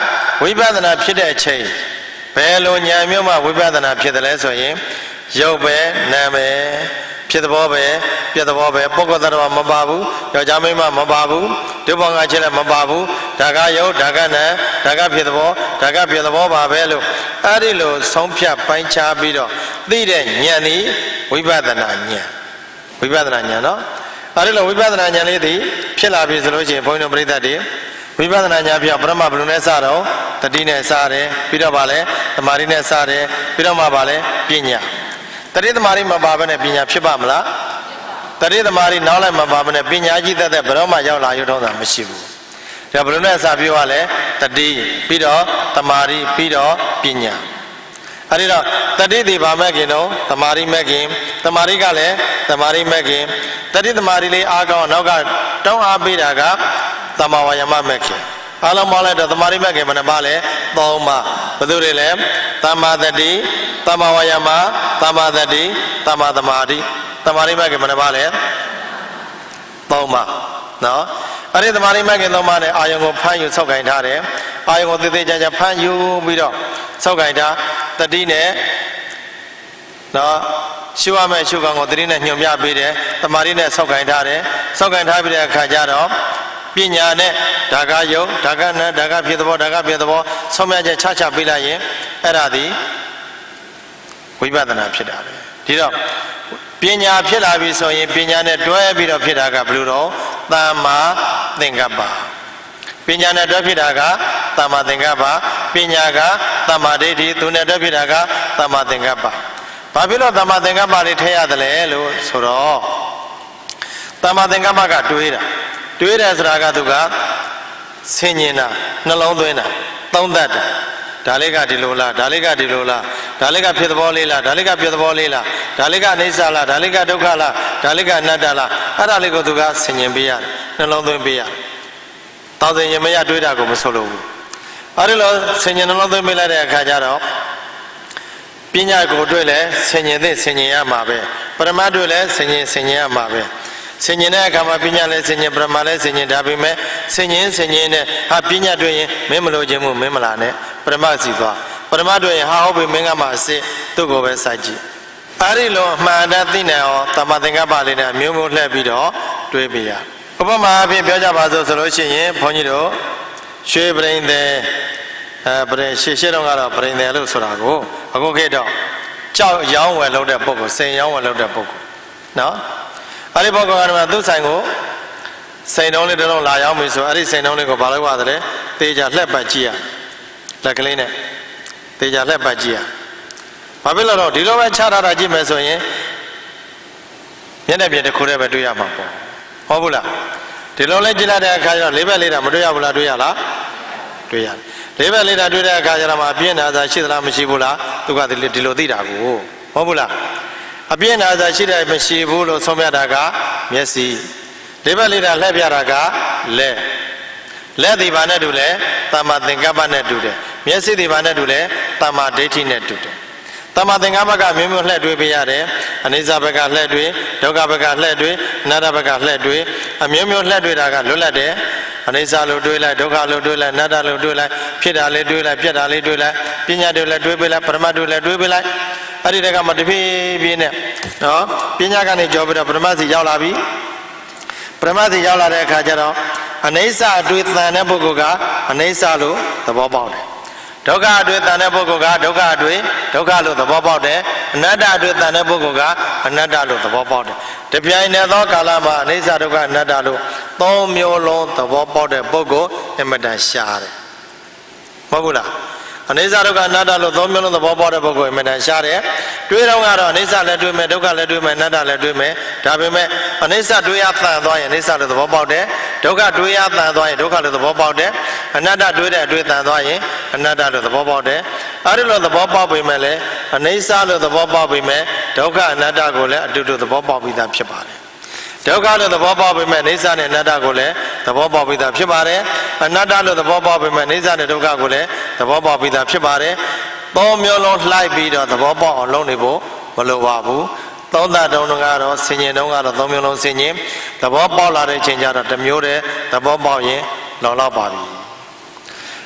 ဝိပဿနာဖြစ်တဲ့အချိန်ဘယ်လိုဉာဏ်မျိုးမှဝိပဿနာဖြစ်တယ်လဲဆိုရင်ရုပ်ပဲနာမ်ပဲဖြစ်သဘောပဲပြတ်သဘောပဲပုဂ္ဂိုလ်သတ္တဝါမပါဘူးယောက်ျားမိန်းမမပါဘူးဒုဘောင်ကချက်လည်းမပါဘူးဒါကယုတ်ဒါကနာမ်ဒါကဖြစ်သဘောဒါကပြတ်သဘောပါပဲလို့အဲ့ဒီလိုဆုံးဖြတ်ပိုင်းခြားပြီးတော့သိတဲ့ဉာဏ်ဤဝိပဿနာဉာဏ်ဝိပဿနာဉာဏ်နော်အဲ့ဒီလိုဝိပဿနာဉာဏ်လေးဒီဖြစ်လာပြီဆိုလို့ရှိရင်ဘုန်းကြီးတို့ပြိဿတွေဝိပဿနာဉာဏ်ပြောပရမဘလူနဲ့စတော့တတိနဲ့စတယ်ပြီးတော့ဗာလဲသမာဓိနဲ့စတယ်ပြီးတော့မှဗာလဲပညာတတိသမารိမပါဘဲနဲ့ပညာဖြစ်ပါမလားတတိသမารိနောက်လိုက်မပါဘဲနဲ့ပညာကြီးတတ်တဲ့ဘယ်တော့မှရောက်လာရုံထုံးတာမရှိဘူးဒါဘယ်လိုနဲ့အစာပြောရလဲတတိပြီးတော့သမารိပြီးတော့ပညာအဲဒီတော့တတိဒီဘာမဲ့ခင်တော့သမารိမဲ့ခင်သမารိကလည်းသမารိမဲ့ခင်တတိသမารိလေးအားကောင်းနောက်ကတောင်းအားပေးတာကသမဝါယမမဲ့ခင်အားလုံးပေါင်းလိုက်တော့သမารိမဲ့ခင်ဘယ်နှပါလဲသုံးပါဘယ်သူတွေလဲသမ္မာတတိသမ္မာဝါယမသမ္မာတတိသမ္မာသမာဓိသမာဓိမဲ့ခင်ဘယ်နှပါလဲသုံးပါနော်အဲ့ဒီသမာဓိမဲ့ခင်သုံးပါနဲ့အာယုံကိုဖမ်းယူဆောက်ကင်ထားတယ်အာယုံကိုသေသေးချာချာဖမ်းယူပြီးတော့ဆောက်ကင်ထားတတိနဲ့နော်ရှုရမယ့်ရှုကောင်ကိုတတိနဲ့ညွန်ပြပေးတယ်သမာဓိနဲ့ဆောက်ကင်ထားတယ်ဆောက်ကင်ထားပြီးတဲ့အခါကျတော့ပညာနဲ့ဒါကယုတ်ဒါကနာဒါကဖြစ်သဘောဒါကဖြစ်သဘောဆုံးဖြတ်ချက်ချချပေးလိုက်ရင်အဲ့ဒါဒီဝိပဿနာဖြစ်တာပဲဒီတော့ပညာဖြစ်လာပြီဆိုရင်ပညာနဲ့တွဲပြီးတော့ဖြစ်တာကဘယ်လိုတော့သမ္မာသင်္ကပ္ပပညာနဲ့တွဲဖြစ်တာကသမ္မာသင်္ကပ္ပပညာကသမ္မာဒိဋ္ဌိသူနဲ့တွဲဖြစ်တာကသမ္မာသင်္ကပ္ပဘာဖြစ်လို့သမ္မာသင်္ကပ္ပလေးထည့်ရတယ်လဲလို့ဆိုတော့သမ္မာသင်္ကပ္ပကတွေးတာတွေးတယ်ဆိုတာကသူကဆင်ញင်တာနှလုံးသွင်းတာသုံးသပ်တာဒါလေးကဒီလိုလားဒါလေးကဒီလိုလားဒါလေးကဖြစ်သဘောလေးလားဒါလေးကပြည့်သဘောလေးလားဒါလေးကအနိစ္စလားဒါလေးကဒုက္ခလားဒါလေးကအနတ္တလားအဲ့ဒါလေးကိုသူကဆင်ញင်ပေးရတယ်နှလုံးသွင်းပေးရတယ်တောင်းစင်ရင်မရတွေးတာကိုမဆိုလို့ဘူးအဲ့ဒီလိုဆင်ញင်နှလုံးသွင်းပေးလိုက်တဲ့အခါကျတော့ပညာကိုတွေ့လဲဆင်ញင်သင့်ဆင်ញင်ရမှာပဲပရမတ်တွေ့လဲဆင်ញင်ဆင်ញင်ရမှာပဲဆင်ញင်တဲ့အခါမှာပညာလဲဆင်ញင်ပရမတ်လဲဆင်ញင်ဒါပေမဲ့ဆင်ញင်ဆင်ញင်နဲ့ဟာပညာတွေ့ရင်မင်းမလို့ခြင်းမို့မင်းမလာနဲ့ပရမတ်စီသွားပရမတ်တွေ့ရင်ဟာဟုတ်ပြီမင်းကမှအစ်စ်သူ့ကိုပဲစိုက်ကြည့်အဲ့ဒီလိုအမှန်တမ်းသိနိုင်အောင်သမ္မာသင်္ကပ္ပလေးနဲ့အမျိုးမျိုးလှည့်ပြီးတော့တွေးပြရဥပမာအဖြစ်ပြောကြပါစို့ဆိုလို့ရှိရင်ဘုန်းကြီးတို့ရွှေပရိန်တယ်အဲပရိန်ရှေ့ရှေ့တော့ကတော့ပရိန်တယ်လို့ဆိုတာကိုအခုခေတ်တော့ကြောက်ရောင်းဝယ်လုပ်တဲ့ပုဂ္ဂိုလ်စိန်ရောင်းဝယ်လုပ်တဲ့ပုဂ္ဂိုလ်နော်အဲ့ဒီပုဂ္ဂိုလ်ကတော့သူ့ဆိုင်ကိုစိန်တုံးလေးတစ်လုံးလာရောက်ပြီဆိုအဲ့ဒီစိန်တုံးလေးကိုဘာလို့ရသလဲတေးကြလှက်ပတ်ကြည့်ရလက်ကလေးနဲ့တေးကြလှက်ပတ်ကြည့်ရဘာဖြစ်လို့တော့ဒီလိုပဲချထားတာကြည့်မယ်ဆိုရင်မျက်နှာပြင်တစ်ခုတည်းပဲတွေ့ရမှာပေါ့ဟုတ်ဘူးလားဒီလိုလဲကြည့်လိုက်တဲ့အခါကျတော့လေးဘက်လေးတာမတွေ့ရဘူးလားတွေ့ရလားတွေ့ရတယ်လေးဘက်လေးတာတွေ့တဲ့အခါကျတော့မှအပြင်းနာစာရှိသလားမရှိဘူးလားသူကဒီလိုသိတာကိုဟုတ်ဘူးလားအပြင်းနာစာရှိတယ်မရှိဘူးလို့ဆုံးဖြတ်တာကမျက်စိလေးဘက်လေးတာလှည့်ပြတာကလက်လက်ဒီဘာနဲ့တူလဲသမ္မာသင်္ကပ္ပနဲ့တူတယ်မျက်စိဒီဘာနဲ့တူလဲသမ္မာဒိဋ္ဌိနဲ့တူတယ်သမ္မာသင်္ကပ္ပကမျိုးမျိုးလှည့်တွေးပေးရတယ်အနိစ္စဘက်ကလှည့်တွေးဒုက္ခဘက်ကလှည့်တွေးအနတ္တဘက်ကလှည့်တွေးအမျိုးမျိုးလှည့်တွေးတာကလွတ်လပ်တယ်အနိစ္စလို့တွေးလိုက်ဒုက္ခလို့တွေးလိုက်အနတ္တလို့တွေးလိုက်ဖြစ်တာလေးတွေးလိုက်ပြက်တာလေးတွေးလိုက်ပညာတွေလည်းတွေးပေးလိုက်ပရမတ်တွေလည်းတွေးပေးလိုက်အဲ့ဒီတကမှတဖြည်းဖြည်းနဲ့နော်ပညာကနေကြောပြီးတော့ပရမတ်စီရောက်လာပြီပရမတ်စီရောက်လာတဲ့အခါကျတော့အနိစ္စအတွေ့တန်တဲ့ပုဂ္ဂိုလ်ကအနိစ္စလို့သဘောပေါက်တယ်ဒုက္ခအတွေ့တန်တဲ့ပုဂ္ဂိုလ်ကဒုက္ခအတွေ့ဒုက္ခလို့သဘောပေါက်တယ်အနတ္တအတွေ့တန်တဲ့ပုဂ္ဂိုလ်ကအနတ္တလို့သဘောပေါက်တယ်တပြိုင်တည်းသောကာလမှာအနိစ္စဒုက္ခအနတ္တလို့သုံးမျိုးလုံးသဘောပေါက်တဲ့ပုဂ္ဂိုလ်အမတန်ရှားတယ်မဟုတ်ဘူးလားအနိစ္စဒုက္ခအနတ္တလို့သုံးမျိုးလုံးသဘောပေါက်တဲ့ပုဂ္ဂိုလ်အမတန်ရှားတယ်တွေးတော့ကတော့အနိစ္စလည်းတွေးမယ်ဒုက္ခလည်းတွေးမယ်အနတ္တလည်းတွေးမယ်ဒါပေမဲ့အနိစ္စတွေးရတန်သွားရင်အနိစ္စလို့သဘောပေါက်တယ်ဒုက္ခတွေးရတန်သွားရင်ဒုက္ခလို့သဘောပေါက်တယ်အနတ္တတွေးတဲ့အတွေ့တန်သွားရင်အနတ္တလို့သဘောပေါက်တယ်အဲဒီလိုသဘောပေါက်ပေမဲ့လည်းအနိစ္စလို့သဘောပေါက်ပေမဲ့ဒုက္ခအနတ္တကိုလည်းအတူတူသဘောပေါက်ပြီးသားဖြစ်ပါတယ်ဒုက္ခလို့သဘောပေါက်ပေမဲ့အိဋ္ဌနဲ့အနတ္တကိုလည်းသဘောပေါက်ပြီးသားဖြစ်ပါတယ်အနတ္တလို့သဘောပေါက်ပေမဲ့အိဋ္ဌနဲ့ဒုက္ခကိုလည်းသဘောပေါက်ပြီးသားဖြစ်ပါတယ်သုံးမျိုးလုံးလှိုက်ပြီးတော့သဘောပေါက်အောင်လုပ်နေဖို့မလိုပါဘူးသုံးသတုံးကတော့ဆင်ញင်တုံးကတော့သုံးမျိုးလုံးဆင်ញင်သဘောပေါက်လာတဲ့ချိန်ကျတော့တစ်မျိုးတည်းသဘောပေါက်ရင်လောလောပါပြီ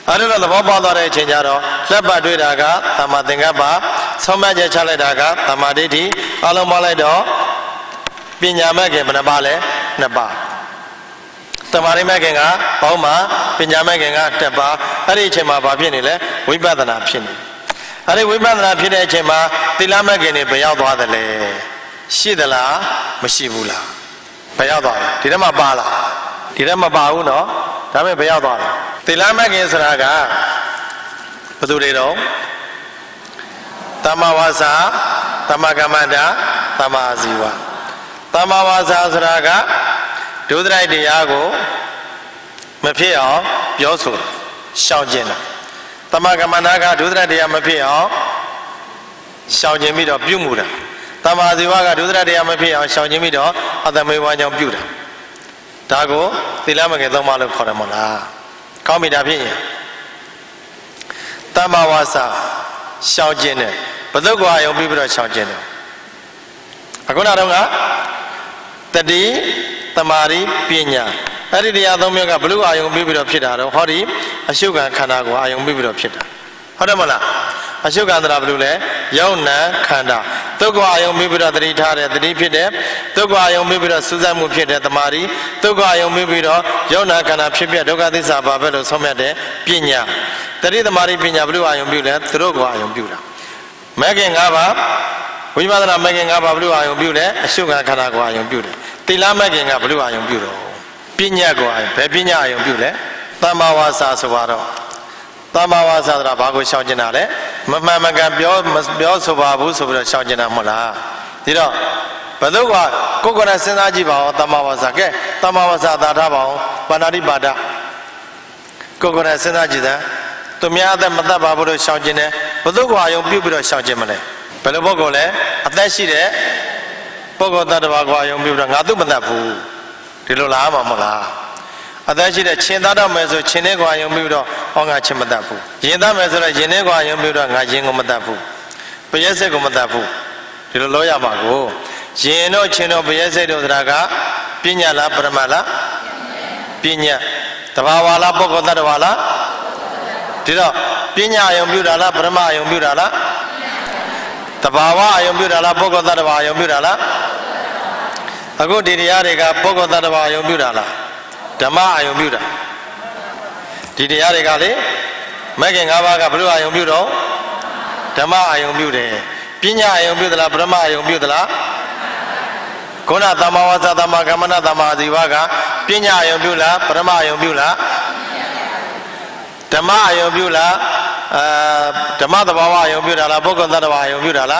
အဲ့လိုသဘောပေါက်သွားတဲ့အချိန်ကျတော့လက်ပတ်တွေ့တာကသမ္မာသင်္ကပ္ပဆုံးဖြတ်ချက်ချလိုက်တာကသမ္မာဒိဋ္ဌိအလုံးပေါင်းလိုက်တော့ပညာမဲ့ခင်ဘယ်နှပါလဲနှစ်ပါးတမာရိမဲ့ခင်ကပေါင်းမှာပညာမဲ့ခင်ကတစ်ပါးအဲ့ဒီအချိန်မှာဘာဖြစ်နေလဲဝိပဿနာဖြစ်နေအဲ့ဒီဝိပဿနာဖြစ်တဲ့အချိန်မှာသီလမဲ့ခင်တွေဘယ်ရောက်သွားသလဲရှိသလားမရှိဘူးလားဘယ်ရောက်သွားလဲဒီထဲမှာပါလားဒီထဲမှာပါဘူးနော်ဒါပေမဲ့ဘယ်ရောက်သွားလဲသီလမဲ့ခင်ဆိုတာကဘယ်သူတွေတော့သမ္မာဝါစာသမ္မာကမ္မန္တာသမ္မာအာဇီဝသမ္မာဝါစာဆိုတာကဒုစရိုက်တရားကိုမဖြစ်အောင်ပြောဆိုရှောင်ကျင်တာသမ္မာကမ္မန္တာကဒုစရိုက်တရားမဖြစ်အောင်ရှောင်ကျင်ပြီးတော့ပြုမှုတာသမ္မာအာဇီဝကဒုစရိုက်တရားမဖြစ်အောင်ရှောင်ကျင်ပြီးတော့အတ္တမေဝါကြောင့်ပြုတာဒါကိုသီလမဲ့ခင်သုံးပါးလို့ခေါ်တယ်မဟုတ်လားကောင်းပြီဒါဖြစ်ရင်သမ္မာဝါစာရှောင်ကျင်တယ်ဘု து ကွာယုံပြီးပြီးတော့ရှောင်ကျင်တယ်အခုနောက်တော့ကတတိသမာဓိပညာအဲ့ဒီတရားသုံးမျိုးကဘလို့အာယုံပြီးပြီးတော့ဖြစ်တာတော့ဟောဒီအရှုခံခန္ဓာကိုအာယုံပြီးပြီးတော့ဖြစ်တာဟုတ်တယ်မလားအရှုခံတရားဘလို့လဲယုံနာခန္ဓာဒုက္ခအာယုံပြီးပြီးတော့တတိထားတယ်တတိဖြစ်တယ်ဒုက္ခအာယုံပြီးပြီးတော့စူးစမ်းမှုဖြစ်တယ်သမာဓိဒုက္ခအာယုံပြီးပြီးတော့ယုံနာခန္ဓာဖြစ်ပြဒုက္ခသစ္စာဘာပဲလို့ဆုံးဖြတ်တယ်ပညာတတိသမာဓိပညာဘလို့အာယုံပြုလဲသူတို့ကအာယုံပြုတာမဲခင်၅ပါးဝိပဿနာမဲခင်၅ပါးဘလို့အာယုံပြုလဲအရှုခံခန္ဓာကိုအာယုံပြုတယ်သီလမဲ့ခင်ကဘလို့အာယုံပြုတော့ပညာကိုအာယုံဘယ်ပညာအာယုံပြုလဲသမ္မာဝါစာဆိုတော့သမ္မာဝါစာဆိုတာဘာကိုရှောင်ကျင်တာလဲမမှန်မကန်ပြောမပြောဆိုပါဘူးဆိုပြီးတော့ရှောင်ကျင်တာမဟုတ်လားဒီတော့ဘယ်တော့ကကိုယ်ကလည်းစဉ်းစားကြည့်ပါဦးသမ္မာဝါစာကဲသမ္မာဝါစာသာထားပါဦးပါဏာတိပါဒကိုယ်ကလည်းစဉ်းစားကြည့်တယ်သူများအသက်မတတ်ပါဘူးလို့ရှောင်ကျင်တယ်ဘယ်တော့ကအာယုံပြုပြီးတော့ရှောင်ကျင်မလဲဘယ်လိုပုဂ္ဂိုလ်လဲအသက်ရှိတဲ့ပုဂ္ဂိုလ်တ attva ကိုအာယုံပြုတော့ငါသူ့မတတ်ဘူးဒီလိုလားမှာမဟုတ်လားအသက်ရှိတဲ့ရှင်သားတော်မယ်ဆိုရှင်တဲ့ကိုအာယုံပြုတော့ဟောငါချင်းမတတ်ဘူးရင်သားမယ်ဆိုတော့ရင်တဲ့ကိုအာယုံပြုတော့ငါရင်ကိုမတတ်ဘူးပရက်စိတ်ကိုမတတ်ဘူးဒီလိုလို့ရမှာကိုရင်တို့ချင်းတို့ပရက်စိတ်တို့ဆိုတာကပညာလားပရမတ်လားပညာတဘာဝလားပုဂ္ဂိုလ်တ attva လားဒီတော့ပညာအာယုံပြုတာလားပရမတ်အာယုံပြုတာလားတဘာဝအာယုံပြုတာလားပုဂ္ဂိုလ်တ attva အာယုံပြုတာလားအခုဒီတရားတွေကပုဂ္ဂိုလ်တ attva အာယုံပြုတာလားဓမ္မအာယုံပြုတာဒီတရားတွေကလေမဲ့ခင်၅ပါးကဘုရားအာယုံပြုတော့ဓမ္မအာယုံပြုတယ်ပညာအာယုံပြုသလားပရမအာယုံပြုသလားခုနသမ္မာဝါစာသမ္မာကမ္မန္တသမ္မာအာဇီဝကပညာအာယုံပြုလားပရမအာယုံပြုလားဓမ္မအာယုံပြုလားအာဓမ္မသဘာဝအာယုံပြုတာလားပုဂ္ဂိုလ်တ attva အာယုံပြုတာလား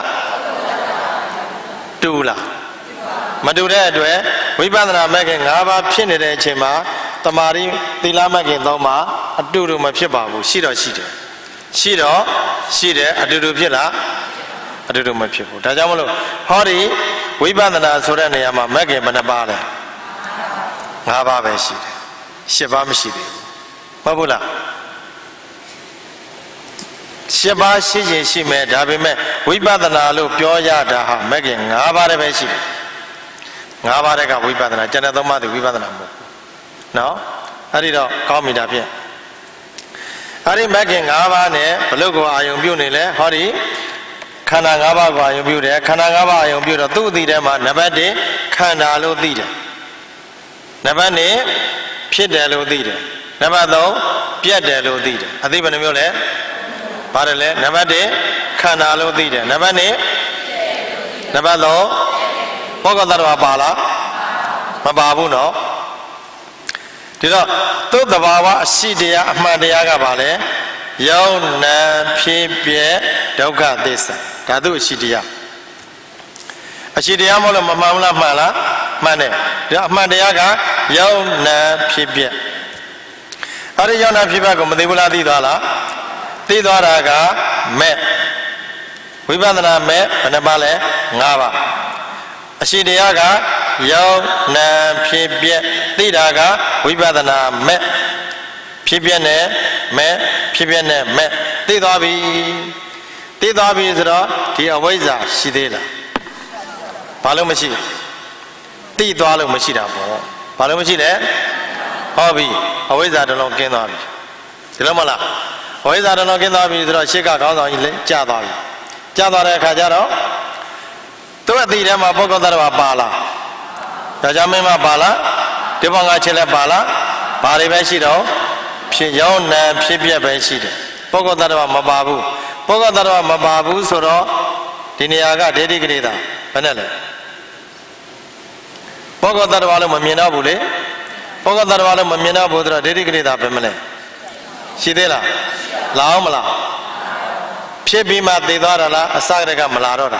တူလားမတူတဲ့အတွက်ဝိပဿနာမဲ့ခင်၅ပါးဖြစ်နေတဲ့အချိန်မှာတမာရီသီလမဲ့ခင်သုံးပါးအတူတူမဖြစ်ပါဘူးရှိတော့ရှိတယ်ရှိတော့ရှိတယ်အတူတူဖြစ်လားအတူတူမဖြစ်ဘူးဒါကြောင့်မလို့ဟောဒီဝိပဿနာဆိုတဲ့နေရာမှာမဲ့ခင်ဘယ်နှပါလဲ၅ပါးပဲရှိတယ်၈ပါးမရှိသေးဘူးဟုတ်ဘူးလား၈ပါးရှိရင်ရှိမယ်ဒါပေမဲ့ဝိပဿနာလို့ပြောရတာဟာမဲ့ခင်၅ပါးတည်းပဲရှိတယ်ငါးပါးတက်ကဝိပဿနာကျန်တဲ့သုံးပါးသူဝိပဿနာမဟုတ်ဘူးနော်အဲ့ဒီတော့ကောင်းပြီဒါဖြင့်အဲ့ဒီမဂ်ခင်၅ပါးနဲ့ဘလို့ကိုအာယုံပြုနေလဲဟောဒီခန္ဓာ၅ပါးကိုအာယုံပြုတယ်ခန္ဓာ၅ပါးအာယုံပြုတော့သူ့အသိထဲမှာနံပါတ်၁ခန္ဓာလို့သိတယ်နံပါတ်၂ဖြစ်တယ်လို့သိတယ်နံပါတ်၃ပြတ်တယ်လို့သိတယ်အသိဘယ်နှမျိုးလဲပါတယ်လဲနံပါတ်၁ခန္ဓာလို့သိတယ်နံပါတ်၂နံပါတ်၃ပုဂ္ဂိုလ်တ attva ပါလားမပါဘူးနော်ဒီတော့သူ့သဘာဝအရှိတရားအမှန်တရားကပါလေယုံနာဖြစ်ပြဒုက္ခသစ္စာဒါသူ့အရှိတရားအရှိတရားမဟုတ်လို့မမှန်ဘူးလားမှန်လားမှန်တယ်ဒါအမှန်တရားကယုံနာဖြစ်ပြအဲ့ဒီယုံနာဖြစ်ပြကိုမသိဘူးလားသိသွားလားသိသွားတာကမဲ့ဝိပဿနာမဲ့ဘယ်နှပါလဲ၅ပါးအရှိတရားကယုံနာဖြစ်ပြသိတာကဝိပဿနာမဲ့ဖြစ်ပြနဲ့မဲ့ဖြစ်ပြနဲ့မဲ့သိသွားပြီသိသွားပြီဆိုတော့ဒီအဝိဇ္ဇာရှိသေးလားဘာလို့မရှိသိသွားလို့မရှိတာပေါ့ဘာလို့မရှိလဲဟောပြီအဝိဇ္ဇာတစ်လုံးကင်းသွားပြီဒီလိုမလားဝိဇ္ဇာတဏှာကင်းသွားပြီဆိုတော့ရှေ့ကခေါင်းဆောင်ကြီးလည်းကြာသွားပြီကြာသွားတဲ့အခါကျတော့သူ့အတိထဲမှာပုဂ္ဂိုလ်သတ္တဝါပါလားယောက်ျားမင်းမပါလားဒီဘောင်ကချက်လည်းပါလားဘာတွေပဲရှိတော့ဖြစ်ရောင်းနံဖြစ်ပြက်ပဲရှိတယ်ပုဂ္ဂိုလ်သတ္တဝါမပါဘူးပုဂ္ဂိုလ်သတ္တဝါမပါဘူးဆိုတော့ဒီနေရာကဒိဋ္ဌိကရိတာဘယ်နဲ့လဲပုဂ္ဂိုလ်သတ္တဝါလို့မမြင်တော့ဘူးလေပုဂ္ဂိုလ်သတ္တဝါလို့မမြင်တော့ဘူးဆိုတော့ဒိဋ္ဌိကရိတာဘယ်မလဲရှိသေးလားလာအောင်မလားဖြစ်ပြီးမှသိသွားတာလားအစကတည်းကမလာတော့တာ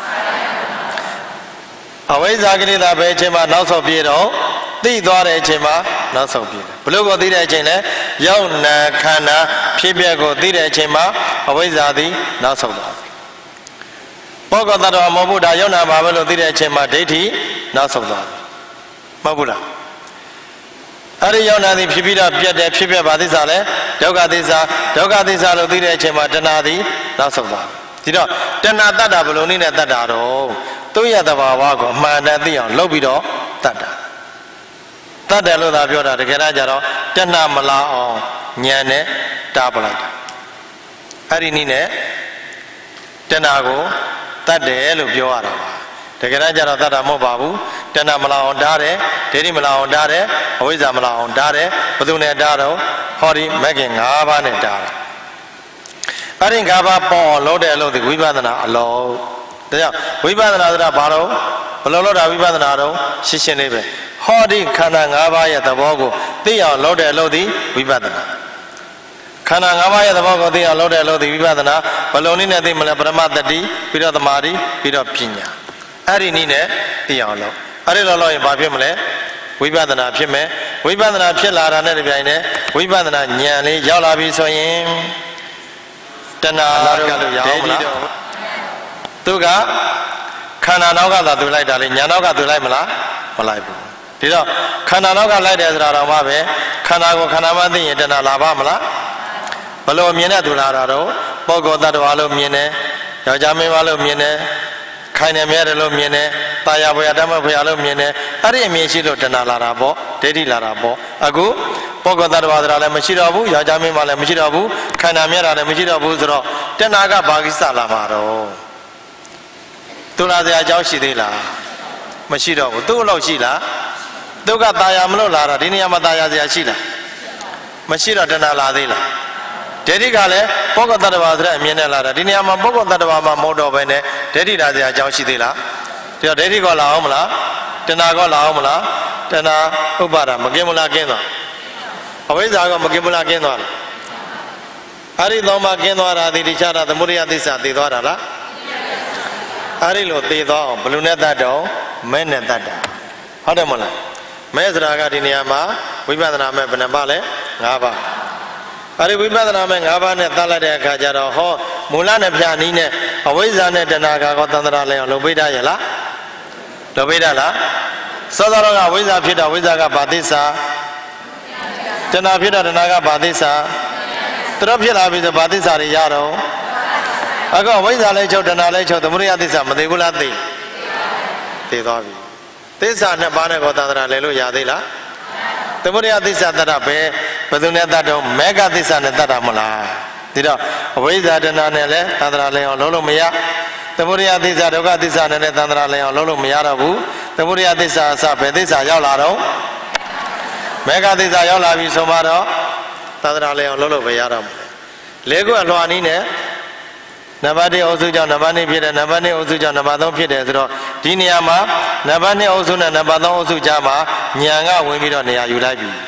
အဝိဇ္ဇာကရိတာပဲအချိန်မှာနောက်ဆုံးပြေတော့သိသွားတဲ့အချိန်မှာနောက်ဆုံးပြေတယ်ဘလို့ကိုသိတဲ့အချိန်လဲရောက်နာခန္ဓာဖြစ်ပျက်ကိုသိတဲ့အချိန်မှာအဝိဇ္ဇာသည်နောက်ဆုံးသွားတယ်ပုဂ္ဂိုလ်သတ္တဝါမဟုတ်ဘူးဒါရောက်နာပါပဲလို့သိတဲ့အချိန်မှာဒိဋ္ဌိနောက်ဆုံးသွားတယ်မဟုတ်ဘူးလားအဲ့ဒီရောက်နာသည်ဖြစ်ပြီးတော့ပြတ်တယ်ဖြစ်ပြက်ပါသစ္စာလဲဒုက္ခသစ္စာဒုက္ခသစ္စာလို့သိတဲ့အချိန်မှာတဏှာသည်နောက်ဆုံးသွားတယ်ဒီတော့တဏှာတတ်တာဘယ်လိုနည်းနဲ့တတ်တာတော့သူ့ရဲ့သဘာဝကိုအမှန်တန်သိအောင်လုပ်ပြီးတော့တတ်တာတတ်တယ်လို့သာပြောတာတကယ်တော့ကြတော့တဏှာမလာအောင်ဉာဏ်နဲ့တားပလိုက်တာအဲ့ဒီနည်းနဲ့တဏှာကိုတတ်တယ်လို့ပြောရတာပါတကယ်တော့ကြတော့တတ်တာမဟုတ်ပါဘူးတဏှာမလာအောင်တားတယ်ဒိဋ္ဌိမလာအောင်တားတယ်အဝိဇ္ဇာမလာအောင်တားတယ်ဘယ်သူနဲ့တားတော့ဟောဒီမဂ်ခင်၅ပါးနဲ့တားတယ်အဲ့ဒီ၅ပါးပေါ်လို့တဲ့အလုပ်ဒီဝိပဿနာအလုပ်ဒါကြောင့်ဝိပဿနာဆိုတာဘာလို့ဘယ်လိုလုပ်တာဝိပဿနာတော့ရှင်းရှင်းလေးပဲဟောဒီခန္ဓာ၅ပါးရဲ့သဘောကိုသိအောင်လုပ်တဲ့အလုပ်ဒီဝိပဿနာခန္ဓာ၅ပါးရဲ့သဘောကိုသိအောင်လုပ်တဲ့အလုပ်ဒီဝိပဿနာဘယ်လိုနည်းနဲ့သိမလဲပရမတ္တိပြီးတော့သမာဓိပြီးတော့ပညာအဲ့ဒီနည်းနဲ့သိအောင်လုပ်အဲ့ဒီလိုလုပ်ရင်ဘာဖြစ်မလဲဝိပဿနာဖြစ်မယ်ဝိပဿနာဖြစ်လာတာနဲ့တပြိုင်နက်ဝိပဿနာဉာဏ်လေးရောက်လာပြီဆိုရင်တဏှာကလို့ရအောင်မလားသူကခန္ဓာနောက်ကသာသူလိုက်တာလေညာနောက်ကသူလိုက်မလားမလိုက်ဘူးဒီတော့ခန္ဓာနောက်ကလိုက်တယ်ဆိုတာတော့မှပဲခန္ဓာကိုခန္ဓာမှသိရင်တဏှာလာပါမလားဘလို့မြင်တဲ့သူလာတာတော့ပုဂ္ဂိုလ်တ attva လို့မြင်တယ်ယောက်ျားမင်းမလို့မြင်တယ်ခိုင်နေမြဲတယ်လို့မြင်တယ်တာယာဘွေတမဖွေလို့မြင်တယ်အဲ့ဒီအမြင်ရှိလို့တဏှာလာတာပေါ့ဒိဋ္ဌိလာတာပေါ့အခုပုဂ္ဂိုလ်တ attva ဆိုတာလည်းမရှိတော့ဘူးယောက်ျားမင်းမလည်းမရှိတော့ဘူးခန္ဓာမြဲတာလည်းမရှိတော့ဘူးဆိုတော့တဏှာကဘာကိစ္စလာမှာတော့သူလာစရာအကြောင်းရှိသေးလားမရှိတော့ဘူးသူ့လောက်ရှိလားသူကတာယာမလို့လာတာဒီနေရာမှာတာယာစရာရှိလားမရှိတော့တဏှာလာသေးလားဒိဋ္ဌိကလည်းပုဂ္ဂိုလ်တ attva ဆိုတဲ့အမြင်နဲ့လာတာဒီနေရာမှာပုဂ္ဂိုလ်တ attva မှာမဟုတ်တော့ဘဲနဲ့ဒိဋ္ဌိလာစရာအကြောင်းရှိသေးလားဒီတော့ဒိဋ္ဌိကလာအောင်မလားတဏှာကလာအောင်မလားတဏှာဥပါဒမကင်းမလားကင်းသွားအဝိဇ္ဇာကမကင်းမလားကင်းသွားလားအဲ့ဒီတော့မှကင်းသွားတာဒီတခြားတာသမုဒယသစ္စာသိသွားတာလားအဲ့ဒီလိုသိသွားအောင်ဘယ်လိုနဲ့တတ်တော့မဲနဲ့တတ်တာဟုတ်တယ်မလားမဲဆိုတာကဒီနေရာမှာဝိပဿနာမဲ့ဘယ်နှပါလဲ၅ပါးအဲ့ဒီဝိပဿနာမဲ့၅ပါးနဲ့တတ်လိုက်တဲ့အခါကျတော့ဟောမူလနဲ့ဖြာနည်းနဲ့အဝိဇ္ဇာနဲ့တဏှာကောသန္တရာလဲအောင်လုပ်ပေးတာရလားလုပ်ပေးတာလားစောစောကဝိဇ္ဇာဖြစ်တာဝိဇ္ဇာကဘာသစ္စာတဏှာဖြစ်တာတဏှာကဘာသစ္စာသူတို့ဖြစ်လာပြီဆိုဘာသစ္စာတွေရတော့အခုဝိဇ္ဇာလဲချုပ်တဏှာလဲချုပ်သမုဒယသစ္စာမသိဘူးလားသိသိသွားပြီသစ္စာနှစ်ပါးနဲ့ကောသန္တရာလဲလို့ရသေးလားသမုဒယသစ္စာတတ်တာပဲဘယ်သူနဲ့တတ်တော့မေဃသစ္စာနဲ့တတ်တာမလားဒီတော့အဝိဇ္ဇာတဏှာနဲ့လည်းသန္တရာလဲအောင်လုံးလို့မရသမုဒယသစ္စာဒုက္ခသစ္စာနဲ့လည်းသန္တရာလဲအောင်လုံးလို့မရတော့ဘူးသမုဒယသစ္စာအစဘယ်သစ္စာရောက်လာတော့မေဃသစ္စာရောက်လာပြီဆိုမှတော့သန္တရာလဲအောင်လုံးလို့ပဲရတော့မလဲလေခုအလွှာနည်းနဲ့နံပါတ်၁အုပ်စုကြောင့်နံပါတ်၂ဖြစ်တယ်နံပါတ်၂အုပ်စုကြောင့်နံပါတ်၃ဖြစ်တယ်ဆိုတော့ဒီနေရာမှာနံပါတ်၂အုပ်စုနဲ့နံပါတ်၃အုပ်စုကြားမှာဉာဏ်ကဝင်ပြီးတော့နေရာယူလိုက်ပြီ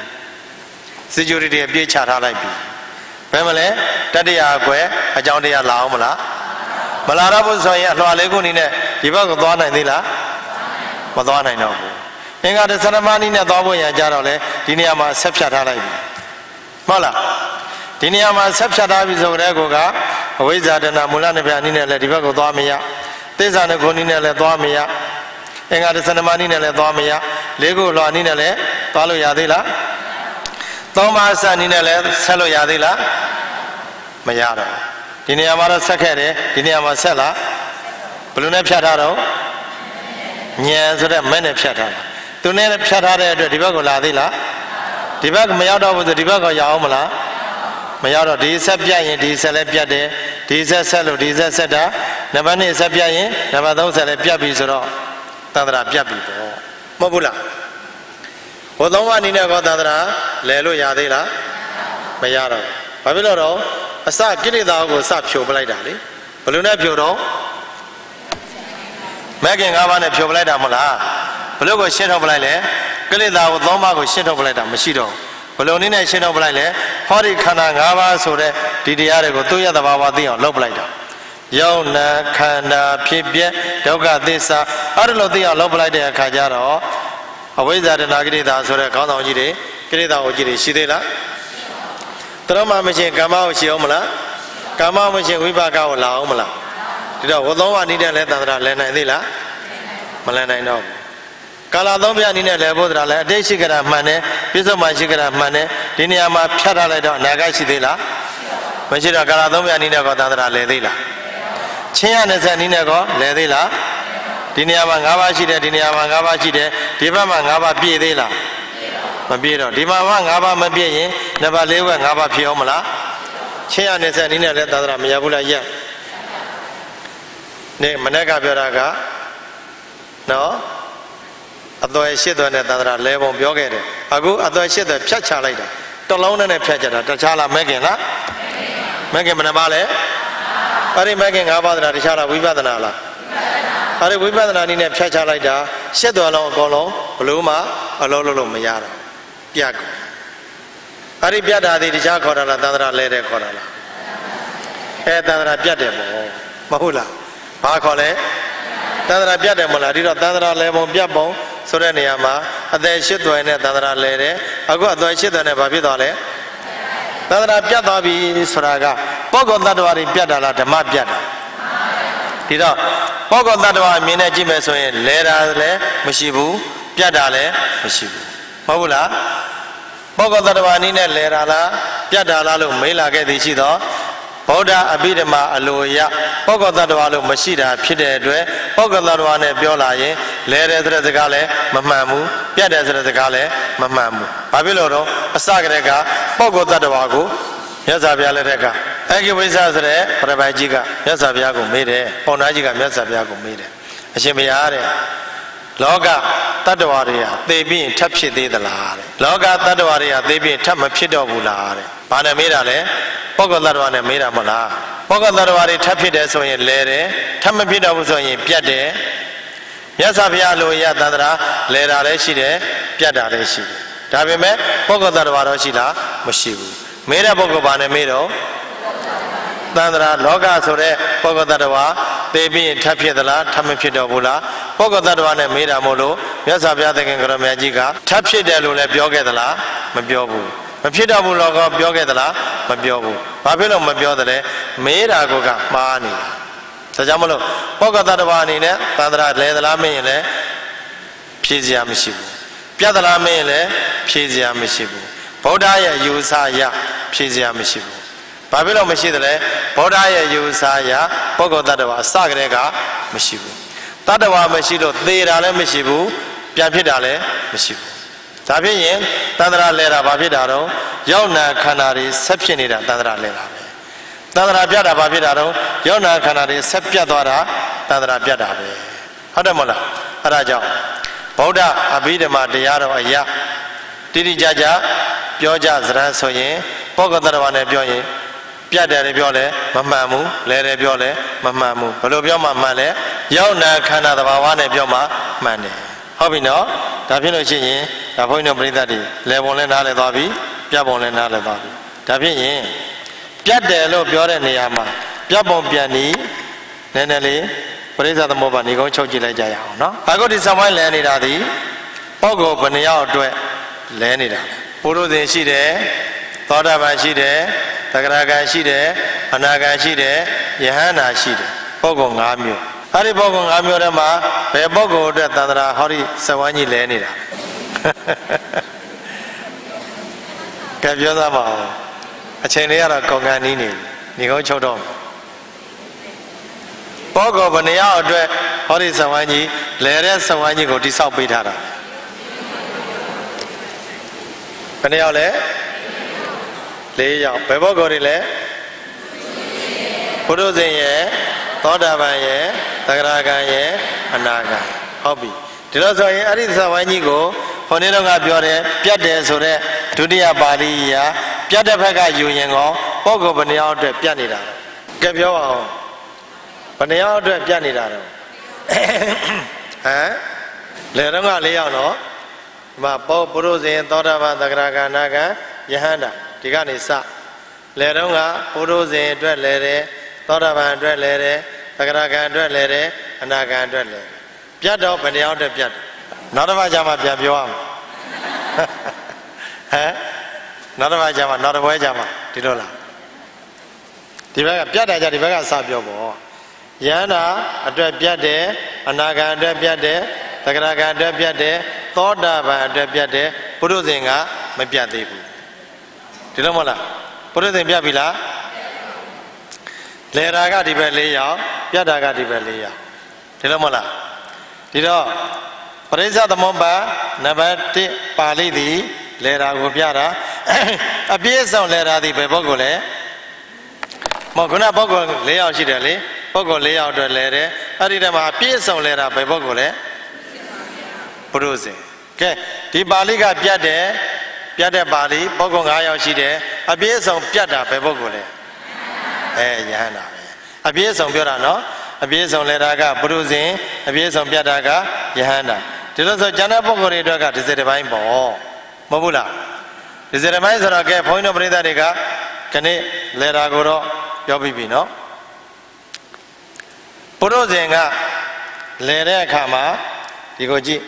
security အပြည့်ချထားလိုက်ပြီဘယ်မလဲတတ္တရာအကွယ်အကြောင်းတရားလာအောင်မလားမလာတော့ဘူးဆိုရင်အလွှာလေးခုနည်းနဲ့ဒီဘက်ကိုသွားနိုင်သေးလားမသွားနိုင်တော့ဘူးအင်္ဂါတသရမနည်းနဲ့သွားဖို့ရကြတော့လေဒီနေရာမှာဆက်ဖြတ်ထားလိုက်ပြီဟုတ်လားဒီနေရာမှာဆက်ဖြတ်ထားပြီဆိုတဲ့ကောကအဝိဇ္ဇာတဏမူလနိဗ္ဗာန်နည်းနဲ့လည်းဒီဘက်ကိုသွားမရသစ္စာနဲ့ခုနည်းနဲ့လည်းသွားမရအင်္ဂါတသရမနည်းနဲ့လည်းသွားမရလေးခုလွှာနည်းနဲ့လည်းသွားလို့ရသေးလားသုံးပါးအစနည်းနဲ့လည်းဆက်လို့ရသေးလားမရတော့ဒီနေရာမှာတော့ဆက်ခဲ့တယ်ဒီနေရာမှာဆက်လာဘယ်လိုနဲ့ဖြတ်ထားတော့ဉာဏ်ဆိုတဲ့မဲ့နဲ့ဖြတ်ထားတာသူနဲ့ဖြတ်ထားတဲ့အတွက်ဒီဘက်ကိုလာသေးလားဒီဘက်မရောက်တော့ဘူးဆိုဒီဘက်ကိုရအောင်မလားမရတော့ဒီဆက်ပြတ်ရင်ဒီဆက်လည်းပြတ်တယ်ဒီဆက်ဆက်လို့ဒီဆက်ဆက်တာနံပါတ်နှစ်ဆက်ပြတ်ရင်နံပါတ်သုံးဆက်လည်းပြတ်ပြီဆိုတော့သန္တရာပြတ်ပြီပေါ့မဟုတ်ဘူးလားဟိုသုံးပါးအနေနဲ့ကောသန္တရာလဲလို့ရသေးလားမရတော့ဘာဖြစ်လို့တော့အစကိလေသာကိုစဖြိုပလိုက်တာလေဘယ်လိုနဲ့ဖြိုတော့မဲခင်၅ပါးနဲ့ဖြိုပလိုက်တာမဟုတ်လားဘယ်လိုကိုရှင်းထုတ်ပလိုက်လဲကိလေသာကိုသုံးပါးကိုရှင်းထုတ်ပလိုက်တာမရှိတော့ဘယ်လိုနည်းနဲ့ရှင်းထုတ်ပလိုက်လဲဟောဒီခန္ဓာ၅ပါးဆိုတဲ့ဒီတရားတွေကိုသူ့ရဲ့သဘာဝသိအောင်လုပ်ပလိုက်တာယုံနာခန္ဓာဖြစ်ပြဒုက္ခသစ္စာအဲ့ဒါလိုသိအောင်လုပ်ပလိုက်တဲ့အခါကျတော့အဝိဇ္ဇာတဏှာကိလေသာဆိုတဲ့ခေါင်းဆောင်ကြီးတွေကိလေသာအုပ်ကြီးတွေရှိသေးလားတရမမရှိကာမကိုရှိအောင်မလားကာမမရှိဝိပါကကိုလာအောင်မလားဒီတော့ဝသောဝနိတဲ့လဲသန္တရာလဲနိုင်သေးလားမလဲနိုင်တော့ဘူးကာလသုံးပြအနေနဲ့လဲဖို့သလားလဲအတိတ်ရှိကြတာမှန်တယ်ပြစ္ဆုတ်မှရှိကြတာမှန်တယ်ဒီနေရာမှာဖြတ်ထားလိုက်တော့အနာဂတ်ရှိသေးလားမရှိတော့ကာလသုံးပြအနေနဲ့ကောသန္တရာလဲသေးလားချင်းရနှစ်ဆက်အနေနဲ့ကောလဲသေးလားဒီနေရာမှာ၅ပါးရှိတယ်ဒီနေရာမှာ၅ပါးရှိတယ်ဒီဘက်မှာ၅ပါးပြည့်သေးလားမပြည့်တော့ဒီမှာ၅ပါးမပြည့်ရင်နံပါတ်၄က၅ပါးဖြစ်အောင်မလားချင်းရနှစ်ဆက်အနေနဲ့လဲသန္တရာမရဘူးလားရက်နေမနေ့ကပြောတာကနော်အသွယ်ရှစ်သွယ်နဲ့သန္တရာလဲပုံပြောခဲ့တယ်အခုအသွယ်ရှစ်သွယ်ဖြတ်ချလိုက်တာတလုံးနဲ့ဖြတ်ချတာတခြားလားမဲခင်လားမဲခင်ဘယ်နှပါလဲအဲ့ဒီမဲခင်၅ပါးသနာတခြားလားဝိပဿနာလားအဲ့ဒီဝိပဿနာနည်းနဲ့ဖြတ်ချလိုက်တာရှစ်သွယ်လုံးအကုန်လုံးဘလို့မှအလုံးလုံးလို့မရတော့ပြတ်ကုန်အဲ့ဒီပြတ်တာဒီတခြားခေါ်တာလားသန္တရာလဲတဲ့ခေါ်တာလားအဲသန္တရာပြတ်တယ်ပေါ့မဟုတ်လားဘာခေါ်လဲသန္တရာပြတ်တယ်မဟုတ်လားဒီတော့သန္တရာလဲပုံပြတ်ပုံဆိုတဲ့နေရာမှာအသက်ရှစ်သွယ်နဲ့သန္တရာလဲတယ်အခုအသက်ရှစ်သွယ်နဲ့ဘာဖြစ်သွားလဲသန္တရာပြတ်သွားပြီဆိုတာကပုဂ္ဂိုလ်တ attva တွေပြတ်တာလားဓမ္မပြတ်တာဒီတော့ပုဂ္ဂိုလ်တ attva အမြင်နဲ့ကြည့်မယ်ဆိုရင်လဲတာလည်းမရှိဘူးပြတ်တာလည်းမရှိဘူးမဟုတ်ဘူးလားပုဂ္ဂိုလ်တ attva အနည်းနဲ့လဲတာလားပြတ်တာလားလို့မေးလာခဲ့သည်ရှိတော့ဗုဒ္ဓအဘိဓမ္မာအလိုရပုဂ္ဂိုလ်တ attva လို့မရှိတာဖြစ်တဲ့အတွက်ပုဂ္ဂိုလ်တ attva နဲ့ပြောလာရင်လဲတယ်ဆိုတဲ့စကားလည်းမမှန်ဘူးပြတ်တယ်ဆိုတဲ့စကားလည်းမမှန်ဘူးဘာဖြစ်လို့တော့အစကတည်းကပုဂ္ဂိုလ်တ attva ကိုမြတ်စွာဘုရားလက်ထက်ကအဂိဝိဇ္ဇဆိုတဲ့ပရပိုက်ကြီးကမြတ်စွာဘုရားကိုမေးတယ်ပေါဏာကြီးကမြတ်စွာဘုရားကိုမေးတယ်အရှင်ဘုရားတဲ့လောကတ attva တွေဟာသိပြီးရင်ထပ်ဖြစ်သေးသလားတဲ့လောကတ attva တွေဟာသိပြီးရင်ထပ်မဖြစ်တော့ဘူးလားတဲ့ဘာနဲ့မေးတာလဲပုဂ္ဂိုလ်တ attva နဲ့မေးတာမဟုတ်လားပုဂ္ဂိုလ်တ attva တွေထပ်ဖြစ်တယ်ဆိုရင်လဲတယ်ထပ်မဖြစ်တော့ဘူးဆိုရင်ပြတ်တယ်မြတ်စွာဘုရားလိုရသန္တရာလဲတာလည်းရှိတယ်ပြတ်တာလည်းရှိတယ်ဒါပေမဲ့ပုဂ္ဂိုလ်တ attva တော့ရှိလားမရှိဘူးမေးတဲ့ပုဂ္ဂိုလ်ဘာနဲ့မေးတော့သန္တရာလောကဆိုတဲ့ပုဂ္ဂိုလ်တ attva သိပြီးရင်ထပ်ဖြစ်သလားထပ်မဖြစ်တော့ဘူးလားပုဂ္ဂိုလ်တ attva နဲ့မေးတာမို့လို့မြတ်စွာဘုရားသခင်ကရမကြီးကထပ်ဖြစ်တယ်လို့လည်းပြောခဲ့သလားမပြောဘူးမဖြစ်တော့ဘူးလို့ကပြောခဲ့သလားမပြောဘူးဘာဖြစ်လို့မပြောသလဲမေးတာကမှားနေတာဒါကြောင့်မလို့ပုဂ္ဂိုလ်တ attva အနေနဲ့သန္တရာလဲသလားမေးရင်လည်းဖြေစရာမရှိဘူးပြတ်သလားမေးရင်လည်းဖြေစရာမရှိဘူးဗုဒ္ဓရဲ့ယူဆရဖြေစရာမရှိဘူးဘာဖြစ်လို့မရှိသလဲဗုဒ္ဓရဲ့ယူဆရပုဂ္ဂိုလ်တ attva အစကတည်းကမရှိဘူးတ attva မရှိလို့သေတာလည်းမရှိဘူးပြန်ဖြစ်တာလည်းမရှိဘူးဒါဖြစ်ရင်သန္တရာလဲတာဘာဖြစ်တာတော့ရောက်နာခန္ဓာတွေဆက်ဖြစ်နေတာသန္တရာလဲတာပဲသန္တရာပြတ်တာဘာဖြစ်တာတော့ရောက်နာခန္ဓာတွေဆက်ပြတ်သွားတာသန္တရာပြတ်တာပဲဟုတ်တယ်မဟုတ်လားအဲဒါကြောင့်ဗုဒ္ဓအဘိဓမ္မာတရားတော်အရာတိတိကျကျပြောကြစရဆိုရင်ပုဂ္ဂိုလ်တ attva နဲ့ပြောရင်ပြတ်တယ်ပြောလဲမမှန်ဘူးလဲတယ်ပြောလဲမမှန်ဘူးဘယ်လိုပြောမှမှန်လဲရောက်နာခန္ဓာသဘာဝနဲ့ပြောမှမှန်တယ်ဟုတ်ပြီနော်ဒါဖြစ်လို့ရှိရင်ဒါဘုန်းကြီးတို့ပရိသတ်တွေလဲပုံလဲနားလဲသွားပြီပြတ်ပုံလဲနားလဲသွားပြီဒါဖြစ်ရင်ပြတ်တယ်လို့ပြောတဲ့နေရာမှာပြတ်ပုံပြန်နီးနည်းနည်းလေးပရိသတ်သမုပ္ပါနေကုန်းချုပ်ကြည့်လိုက်ကြရအောင်နော်အခုဒီဆံဝိုင်းလဲနေတာဒီပုဂ္ဂိုလ်ဘယ်နှယောက်အတွက်လဲနေတာပုရုဇဉ်ရှိတယ်သောတာပန်ရှိတယ်သဂရဂံရှိတယ်အနာဂံရှိတယ်ယဟန္တာရှိတယ်ပုဂ္ဂိုလ်၅မျိုးအဲ့ဒီပုဂ္ဂိုလ်၅မျိုးထဲမှာဘယ်ပုဂ္ဂိုလ်အတွက်သန္တရာဟောဒီဆံဝိုင်းကြီးလဲနေတာကဲပြောသားပါဦးအချိန်လေးကတော့ကုန်ကန်နီးနေနေကုန်းချုပ်တော့ပုဂ္ဂိုလ်ဘယ်နှယောက်အတွက်ဟောဒီဆံဝိုင်းကြီးလဲတဲ့ဆံဝိုင်းကြီးကိုတိဆောက်ပေးထားတာဘယ်နှယောက်လဲလေးယောက်ဘယ်ဘောကိုယ်တွေလဲပုရုဇဉ်ရဲ့သောတာပန်ရဲ့သဂရဂံရဲ့အနာဂံဟုတ်ပြီဒီလိုဆိုရင်အဲ့ဒီသဝိုင်းကြီးကိုဟိုနေ့တော့ကပြောတယ်ပြတ်တယ်ဆိုတော့ဒုတိယပါဠိရာပြတ်တဲ့ဘက်ကယူရင်ကောပုဂ္ဂိုလ်ဘယ်နှယောက်အတွက်ပြတ်နေတာလဲကဲပြောပါဦးဘယ်နှယောက်အတွက်ပြတ်နေတာလဲဟမ်လေတော့ကလေးယောက်နော်ဒီမှာပုပုရုဇဉ်သောတာပန်သဂရဂံအနာဂံယဟန္တာဒီကနေစလေတော့ကပုရုဇဉ်အတွက်လဲတယ်သောတာပန်အတွက်လဲတယ်သဂရဂံအတွက်လဲတယ်အနာဂံအတွက်လဲပြတ်တော့ဘယ်နှယောက်အတွက်ပြတ်တယ်နောက်တစ်ပတ်ကြာမှပြန်ပြောရမယ်ဟမ်နောက်တစ်ပတ်ကြာမှနောက်တစ်ပွဲကြာမှဒီလိုလားဒီဘက်ကပြတ်တယ်ကြဒီဘက်ကစပြောပေါ့ယန္တာအတွက်ပြတ်တယ်အနာဂံအတွက်ပြတ်တယ်သဂရဂံအတွက်ပြတ်တယ်သောတာပန်အတွက်ပြတ်တယ်ပုရုဇဉ်ကမပြတ်သေးဘူးဒီလိုမဟုတ်လားပုရုဇဉ်ပြတ်ပြီလားလေရာကဒီဘက်၄ယောက်ပြတ်တာကဒီဘက်၄ယောက်ဒီလိုမဟုတ်လားဒီတော့ပရိစ္ဆသမုပ္ပါနံပါတ်၁ပါဠိသည်လေရာကိုပြတာအပြည့်အစုံလေရာသည်ဘယ်ပုဂ္ဂိုလ်လဲမဟုတ်ခုနပုဂ္ဂိုလ်၄ယောက်ရှိတယ်လေပုဂ္ဂိုလ်၄ယောက်အတွက်လဲတယ်အဲ့ဒီတည်းမှာအပြည့်အစုံလဲတာဘယ်ပုဂ္ဂိုလ်လဲပုရုဇဉ်ကဲဒီပါဠိကပြတ်တယ်ပြတ်တဲ့ပါဠိပုဂ္ဂိုလ်၅ယောက်ရှိတယ်အပြည့်အစုံပြတ်တာဘယ်ပုဂ္ဂိုလ်လဲအဲယဟန္တာပဲအပြည့်အစုံပြောတာနော်အပြည့်အစုံလဲတာကပုရုဇဉ်အပြည့်အစုံပြတ်တာကယဟန္တာဒီလိုဆိုကျန်တဲ့ပုဂ္ဂိုလ်တွေအတွက်ကဒီစတဲ့ပိုင်းပေါ့မဟုတ်ဘူးလားဒီစတဲ့ပိုင်းဆိုတော့ကဲဘုန်းကြီးတို့ပရိသတ်တွေကခဏလဲတာကိုတော့ပြောပြီးပြီနော်ပုရုဇဉ်ကလဲတဲ့အခါမှာဒီကိုကြည့်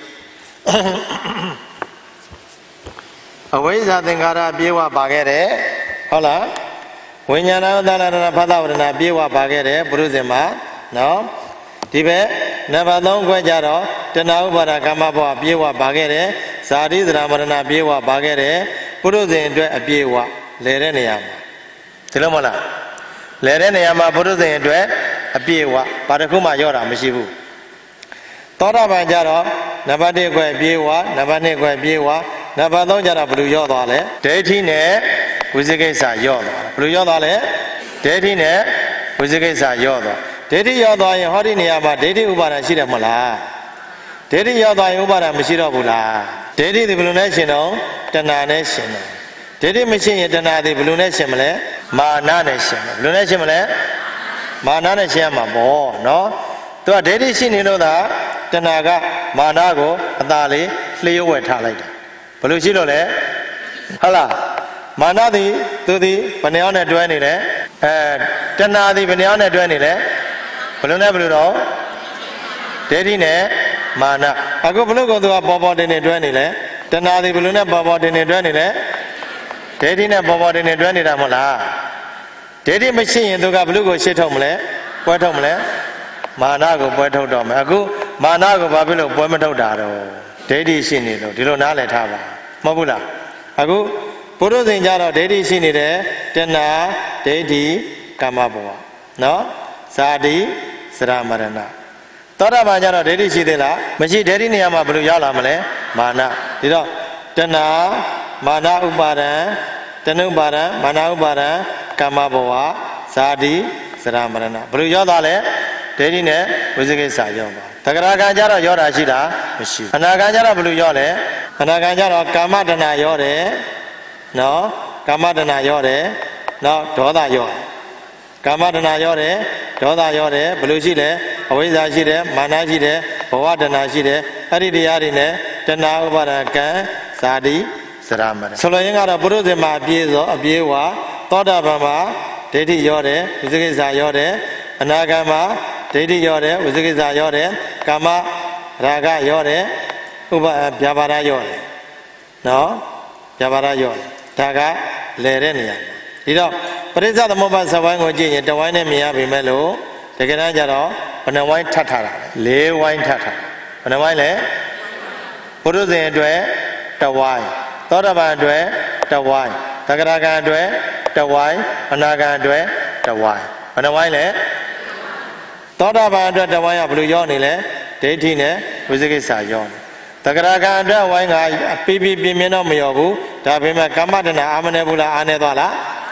အဝိဇ္ဇာသင်္ခါရပြေဝပါခဲ့တယ်ဟုတ်လားဝိညာဏသလရဏဖသဝရဏပြေဝပါခဲ့တယ်ပုရုဇဉ်မှာနော်ဒီဘက်နံပါတ်၃ခွဲကြတော့တဏှာဥပါဒကာမဘဝပြေဝပါခဲ့တယ်ဇာတိသရမရဏပြေဝပါခဲ့တယ်ပုရုဇဉ်အတွက်အပြေဝလဲတဲ့နေရာမှာဒီလိုမဟုတ်လားလဲတဲ့နေရာမှာပုရုဇဉ်အတွက်အပြေဝဘာတစ်ခုမှရော့တာမရှိဘူးသောတာပန်ကြတော့နံပါတ်၁ခွဲပြေဝနံပါတ်၂ခွဲပြေဝနံပါတ်၃ကြတော့ဘယ်လိုရော့သွားလဲဒိဋ္ဌိနဲ့ဝိသိကိစ္စရော့သွားဘယ်လိုရော့သွားလဲဒိဋ္ဌိနဲ့ဝိသိကိစ္စရော့သွားဒိဋ္ဌိရော့သွားရင်ဟောဒီနေရာမှာဒိဋ္ဌိဥပါဒံရှိတယ်မဟုတ်လားဒိဋ္ဌိရော့သွားရင်ဥပါဒံမရှိတော့ဘူးလားဒိဋ္ဌိဒီဘယ်လိုနဲ့ရှင်တော့တဏှာနဲ့ရှင်တယ်ဒိဋ္ဌိမရှိရင်တဏှာဒီဘယ်လိုနဲ့ရှင်မလဲမာနနဲ့ရှင်တယ်ဘယ်လိုနဲ့ရှင်မလဲမာနနဲ့ရှင်ရမှာပေါ့နော်သူကဒိဋ္ဌိရှိနေလို့သာတဏှာကမာနကိုအသာလေးလျှို့ဝှက်ထားလိုက်တယ်ဘယ်လိုရှိလို့လဲဟုတ်လားမာနသည်သူသည်ဘယ်နှယောက်နဲ့တွဲနေလဲအဲတဏှာသည်ဘယ်နှယောက်နဲ့တွဲနေလဲဘယ်လိုနဲ့ဘယ်လိုတော့ဒိဋ္ဌိနဲ့မာနအခုဘယ်လိုကိုသူကပေါ်ပေါ်တင်တင်တွဲနေလဲတဏှာသည်ဘယ်လိုနဲ့ပေါ်ပေါ်တင်တင်တွဲနေလဲဒိဋ္ဌိနဲ့ပေါ်ပေါ်တင်တင်တွဲနေတာမဟုတ်လားဒိဋ္ဌိမရှိရင်သူကဘယ်လိုကိုရှင်းထုတ်မလဲပွဲထုတ်မလဲမာနကိုပွဲထုတ်တော့မယ်အခုမာနကိုဘာဖြစ်လို့ပွဲမထုတ်တာတော့ဒိဋ္ဌိရှိနေလို့ဒီလိုနားလည်ထားပါမဟုတ်ဘူးလားအခုပုရုဇဉ်ကြတော့ဒိဋ္ဌိရှိနေတယ်တဏှာဒိဋ္ဌိကာမဘဝနော်ဇာတိစရမရဏသောတာပန်ကြတော့ဒိဋ္ဌိရှိသေးလားမရှိဒိဋ္ဌိနေရာမှာဘယ်လိုရောက်လာမလဲမာနဒီတော့တဏှာမာနဥပါဒံတဏှုပါဒံမာနဥပါဒံကာမဘဝဇာတိစရမရဏဘယ်လိုရောက်သွားလဲဒိဋ္ဌိနဲ့ဝိသိကိစ္စရောက်သွားသဂရဂံကြတော့ရောတာရှိလားမရှိအနာဂံကြတော့ဘယ်လိုရောလဲအနာဂံကြတော့ကာမတဏှာရောတယ်နော်ကာမတဏှာရောတယ်နော်ဒေါသရောတယ်ကာမတဏှာရောတယ်ဒေါသရောတယ်ဘယ်လိုရှိလဲအဝိဇ္ဇာရှိတယ်မာနရှိတယ်ဘဝတဏှာရှိတယ်အဲ့ဒီတရားတွေနဲ့တဏှာဥပါဒကံဇာတိစရမရဆိုလိုရင်းကတော့ပုရုဇဉ်မှာအပြည့်စောအပြည့်ဝသောတာပန်မှာဒိဋ္ဌိရောတယ်ဝိသိကိစ္စရောတယ်အနာဂံမှာဒိဋ္ဌိရောတယ်ဝိသိကိစ္စရောတယ်ကာမရာဂရောတယ်ဥပဗျာပါဒရောတယ်နော်ဗျာပါဒရောတယ်ဒါကလဲတဲ့နေရာဒီတော့ပရိစ္ဆသမုပ္ပါဇဝိုင်းကိုကြည့်ရင်တဝိုင်းနဲ့မြင်ရပြီမဲ့လို့တကယ်တမ်းကျတော့ဘယ်နှဝိုင်းထပ်ထားတာလဲ၄ဝိုင်းထပ်ထားဘယ်နှဝိုင်းလဲပုရုဇဉ်အတွက်တဝိုင်းသောတာပန်အတွက်တဝိုင်းသဂရဂံအတွက်တဝိုင်းအနာဂံအတွက်တဝိုင်းဘယ်နှဝိုင်းလဲသောတာပန်အတွက်တဝိုင်းကဘယ်လိုရောနေလဲဒိဋ္ဌိနဲ့ဝိသိကိစ္စရောနေသဂရဂံအတွက်ဝိုင်းကပြပြပြင်းပြင်းတော့မရောဘူးဒါပေမဲ့ကာမတဏအာမနေဘူးလားအာနေသွားလား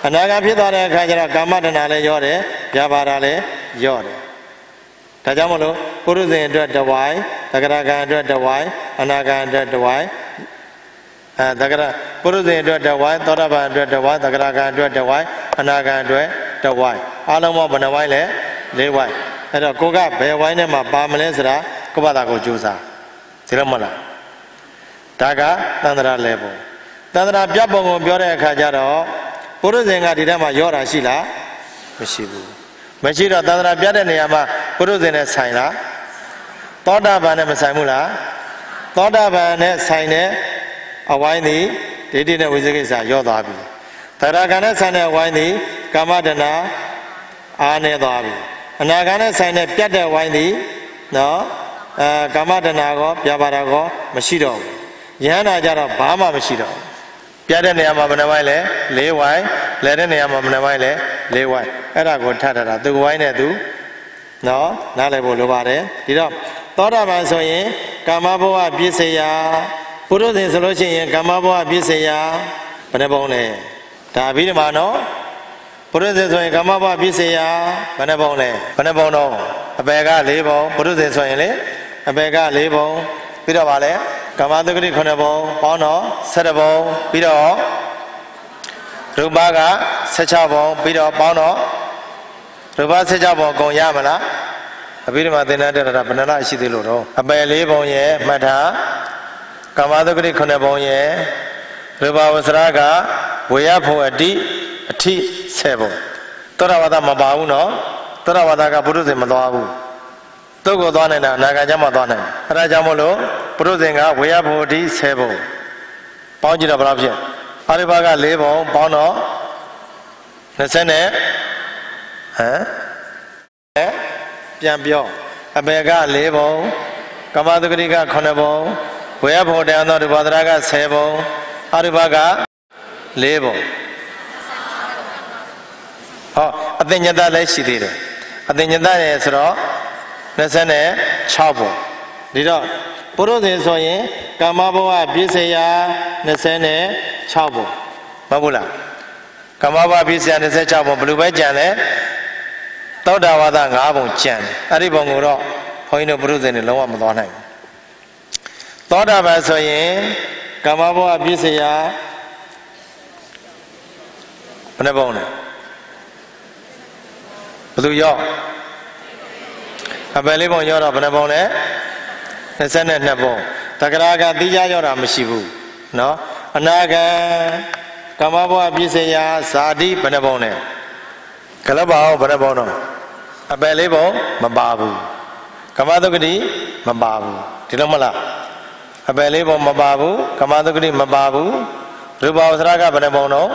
အနာဂတ်ဖြစ်သွားတဲ့အခါကျတော့ကာမတဏှာလည်းရောတယ်ဗျာပါဒလည်းရောတယ်ဒါကြောင့်မလို့ပုရုဇဉ်အတွက်တဝိုင်းသဂရကံအတွက်တဝိုင်းအနာဂတ်အတွက်တဝိုင်းအဲသဂရပုရုဇဉ်အတွက်တဝိုင်းသောတာပန်အတွက်တဝိုင်းသဂရကံအတွက်တဝိုင်းအနာဂတ်အတွက်တဝိုင်းအားလုံးပေါင်းဘယ်နှဝိုင်းလဲလေးဝိုင်းအဲ့တော့ကိုကဘယ်ဝိုင်းထဲမှာပါမလဲဆိုတာကိုယ့်ဘာသာကိုကြိုးစားဒီလိုမဟုတ်လားဒါကသန္တရာလဲပုံသန္တရာပြတ်ပုံကိုပြောတဲ့အခါကျတော့ပုရုဇဉ်ကဒီထဲမှာရောတာရှိလားမရှိဘူးမရှိတော့သန္တရာပြတ်တဲ့နေရာမှာပုရုဇဉ်နဲ့ဆိုင်လားသောတာပန်နဲ့မဆိုင်ဘူးလားသောတာပန်နဲ့ဆိုင်တဲ့အဝိုင်းသည်ဒိဋ္ဌိနဲ့ဝိသေကိစ္စရောသွားပြီသရဂံနဲ့ဆိုင်တဲ့အဝိုင်းသည်ကာမတဏှာအားနေသွားပြီအနာဂံနဲ့ဆိုင်တဲ့ပြတ်တဲ့ဝိုင်းသည်နော်အဲကာမတဏှာကောပြပါဒကောမရှိတော့ဘူးယဟန္တာကြတော့ဘာမှမရှိတော့ဘူးပြတဲ့နေရာမှာဘယ်နှဝိုင်းလဲလေးဝိုင်းလဲတဲ့နေရာမှာဘယ်နှဝိုင်းလဲလေးဝိုင်းအဲ့ဒါကိုထပ်ထားတာသူဝိုင်းနဲ့သူနော်နားလည်ဖို့လိုပါတယ်ဒီတော့သောတာပန်ဆိုရင်ကာမဘဝပြည့်စရာပုရုဇဉ်ဆိုလို့ရှိရင်ကာမဘဝပြည့်စရာဘယ်နှပုံလဲဒါပြီးဒီမှာနော်ပုရုဇဉ်ဆိုရင်ကာမဘဝပြည့်စရာဘယ်နှပုံလဲဘယ်နှပုံတော့အပေက၄ပုံပုရုဇဉ်ဆိုရင်လေအပေက၄ပုံပြီးတော့ဗာလဲကာမတုဂတိခုနှစ်ပုံပေါင်းတော့၁၇ပုံပြီးတော့ရူပက၁၆ပုံပြီးတော့ပေါင်းတော့ရူပ၁၆ပုံကုန်ရမလားအဘိဓမ္မာသင်္นานတက်တာဘယ်နှလားရှိသေးလို့တော့အပယ်၄ပုံရဲ့မှတ်ထားကာမတုဂတိခုနှစ်ပုံရဲ့ရူပဝဆရာကဝေယဖို့အတိအထိ၁၀ပုံသောတာဝါဒမပါဘူးနော်သောတာဝါဒကပုရုဇဉ်မသွားဘူးတုတ်ကိုသွားနေတာအနာဂတ်ကျမှသွားနိုင်အဲဒါကြောင့်မို့လို့ပုရုဇဉ်ကဝေယဖို့အတိ၁၀ပုံပေါင်းကြည့်တော့ဘယ်လောက်ဖြစ်အာရိဘက၄ပုံပေါင်းတော့၂၀နဲ့ဟမ်ပြန်ပြောအပေက၄ပုံကာမတုဂတိကခုနှစ်ပုံဝေယဖို့တန်သောဒီဘာဒရာက၁၀ပုံအာရိဘက၄ပုံဟောအသိဉာဏ်လည်းရှိသေးတယ်အသိဉာဏ်ရဲ့ဆိုတော့၂၆ပုံဒီတော့ပုရုဇဉ်ဆိုရင်ကာမဘဝပြည့်စရာ၂၆ပုံမဟုတ်ဘူးလားကာမဘဝပြည့်စရာ၂၆ပုံဘယ်လိုပဲကြံလဲသောတာဝါဒ၅ပုံကြံတယ်အဲ့ဒီပုံကိုတော့ဘုန်းကြီးတို့ပုရုဇဉ်တွေလုံးဝမသွားနိုင်ဘူးသောတာပန်ဆိုရင်ကာမဘဝပြည့်စရာဘယ်နှပုံလဲဘယ်သူရောအပယ်လေးပုံရောတော့ဘယ်နှပုံလဲ၂၂ပုံတဂရကတိကြရောတာမရှိဘူးနော်အနာဂံကာမဘဝပြည့်စရာဇာတိဘယ်နှပုံလဲကလပ်ပါအောင်ဘယ်နှပုံတော့အပယ်လေးပုံမပါဘူးကာမတုဂတိမပါဘူးဒီလိုမလားအပယ်လေးပုံမပါဘူးကာမတုဂတိမပါဘူးရူပဝဆရာကဘယ်နှပုံတော့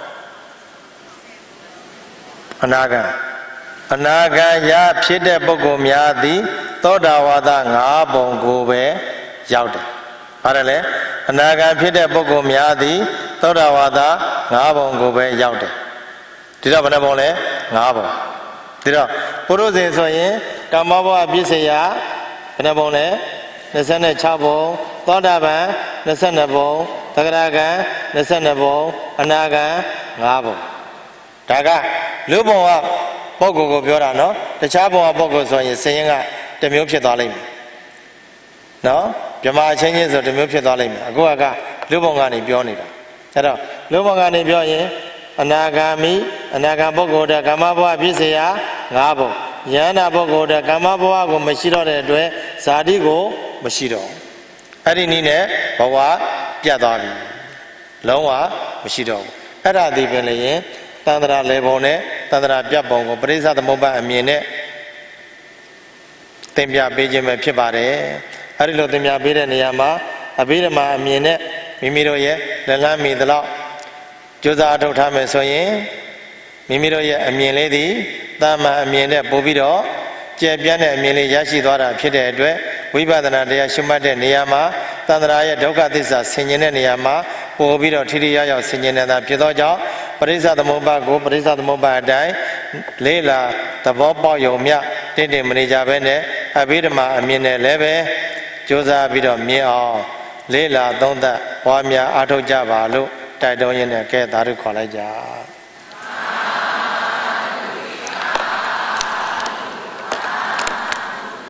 အနာဂံအနာဂံရဖြစ်တဲ့ပုဂ္ဂိုလ်များသည်သောတာဝါဒ၅ပုံကိုပဲရောက်တယ်။ဟုတ်တယ်လေအနာဂံဖြစ်တဲ့ပုဂ္ဂိုလ်များသည်သောတာဝါဒ၅ပုံကိုပဲရောက်တယ်။ဒီတော့ဘယ်နှပုံလဲ၅ပုံ။ဒီတော့ပုရုဇဉ်ဆိုရင်ကာမဘဝပြည့်စရာဘယ်နှပုံလဲ၂၆ပုံသောတာပန်၂၂ပုံသဂရကံ၂၂ပုံအနာဂံ၅ပုံဒါကလူဘုံကပုဂ္ဂိုလ်ကိုပြောတာနော်တခြားဘုံကပုဂ္ဂိုလ်ဆိုရင်စင်ရင်ကတစ်မျိုးဖြစ်သွားလိမ့်မယ်နော်ဗြဟ္မာချင်းချင်းဆိုတစ်မျိုးဖြစ်သွားလိမ့်မယ်အခုကလူဘုံကနေပြောနေတာအဲ့တော့လူဘုံကနေပြောရင်အနာဂါမိအနာဂံပုဂ္ဂိုလ်တဲ့ကာမဘဝပြည့်စရာ၅ဘုံယန္တာပုဂ္ဂိုလ်တဲ့ကာမဘဝကိုမရှိတော့တဲ့အတွက်ဇာတိကိုမရှိတော့အဲ့ဒီနည်းနဲ့ဘဝပြတ်သွားပြီလုံးဝမရှိတော့ဘူးအဲ့ဒါဒီပင်လည်းရင်တန္တရာလေပုံနဲ့တန္တရာပြတ်ပုံကိုပရိစ္ဆသမုပ္ပါအမြင်နဲ့သင်ပြပေးခြင်းပဲဖြစ်ပါတယ်အဲဒီလိုသင်ပြပေးတဲ့နေရာမှာအဘိဓမ္မာအမြင်နဲ့မိမိတို့ရဲ့လက်လန်းမီသလောက်ကြိုးစားအထောက်ထားမယ်ဆိုရင်မိမိတို့ရဲ့အမြင်လေးသည်တာမန်အမြင်နဲ့ပို့ပြီးတော့ကျယ်ပြန့်တဲ့အမြင်လေးရရှိသွားတာဖြစ်တဲ့အတွက်ဝိပဿနာတရားရှုမှတ်တဲ့နေရာမှာတန္တရာရဲ့ဒုက္ခသစ္စာဆင်ခြင်တဲ့နေရာမှာပို့ပြီးတော့ထိထိရောက်ရောက်ဆင်ခြင်နေတာဖြစ်သောကြောင့်ပရိစ္ဆသမုပ္ပါကိုပရိစ္ဆသမုပ္ပါအတိုင်းလေးလာသဘောပေါက်ယုံမြတင့်တယ်မနေကြဘဲနဲ့အဘိဓမ္မာအမြင်နဲ့လည်းပဲကြိုးစားပြီးတော့မြင်အောင်လေးလာသုံးသပ်ပွားများအားထုတ်ကြပါလို့တိုက်တွန်းရင်းနဲ့ကဲသာဓုခေါ်လိုက်ကြ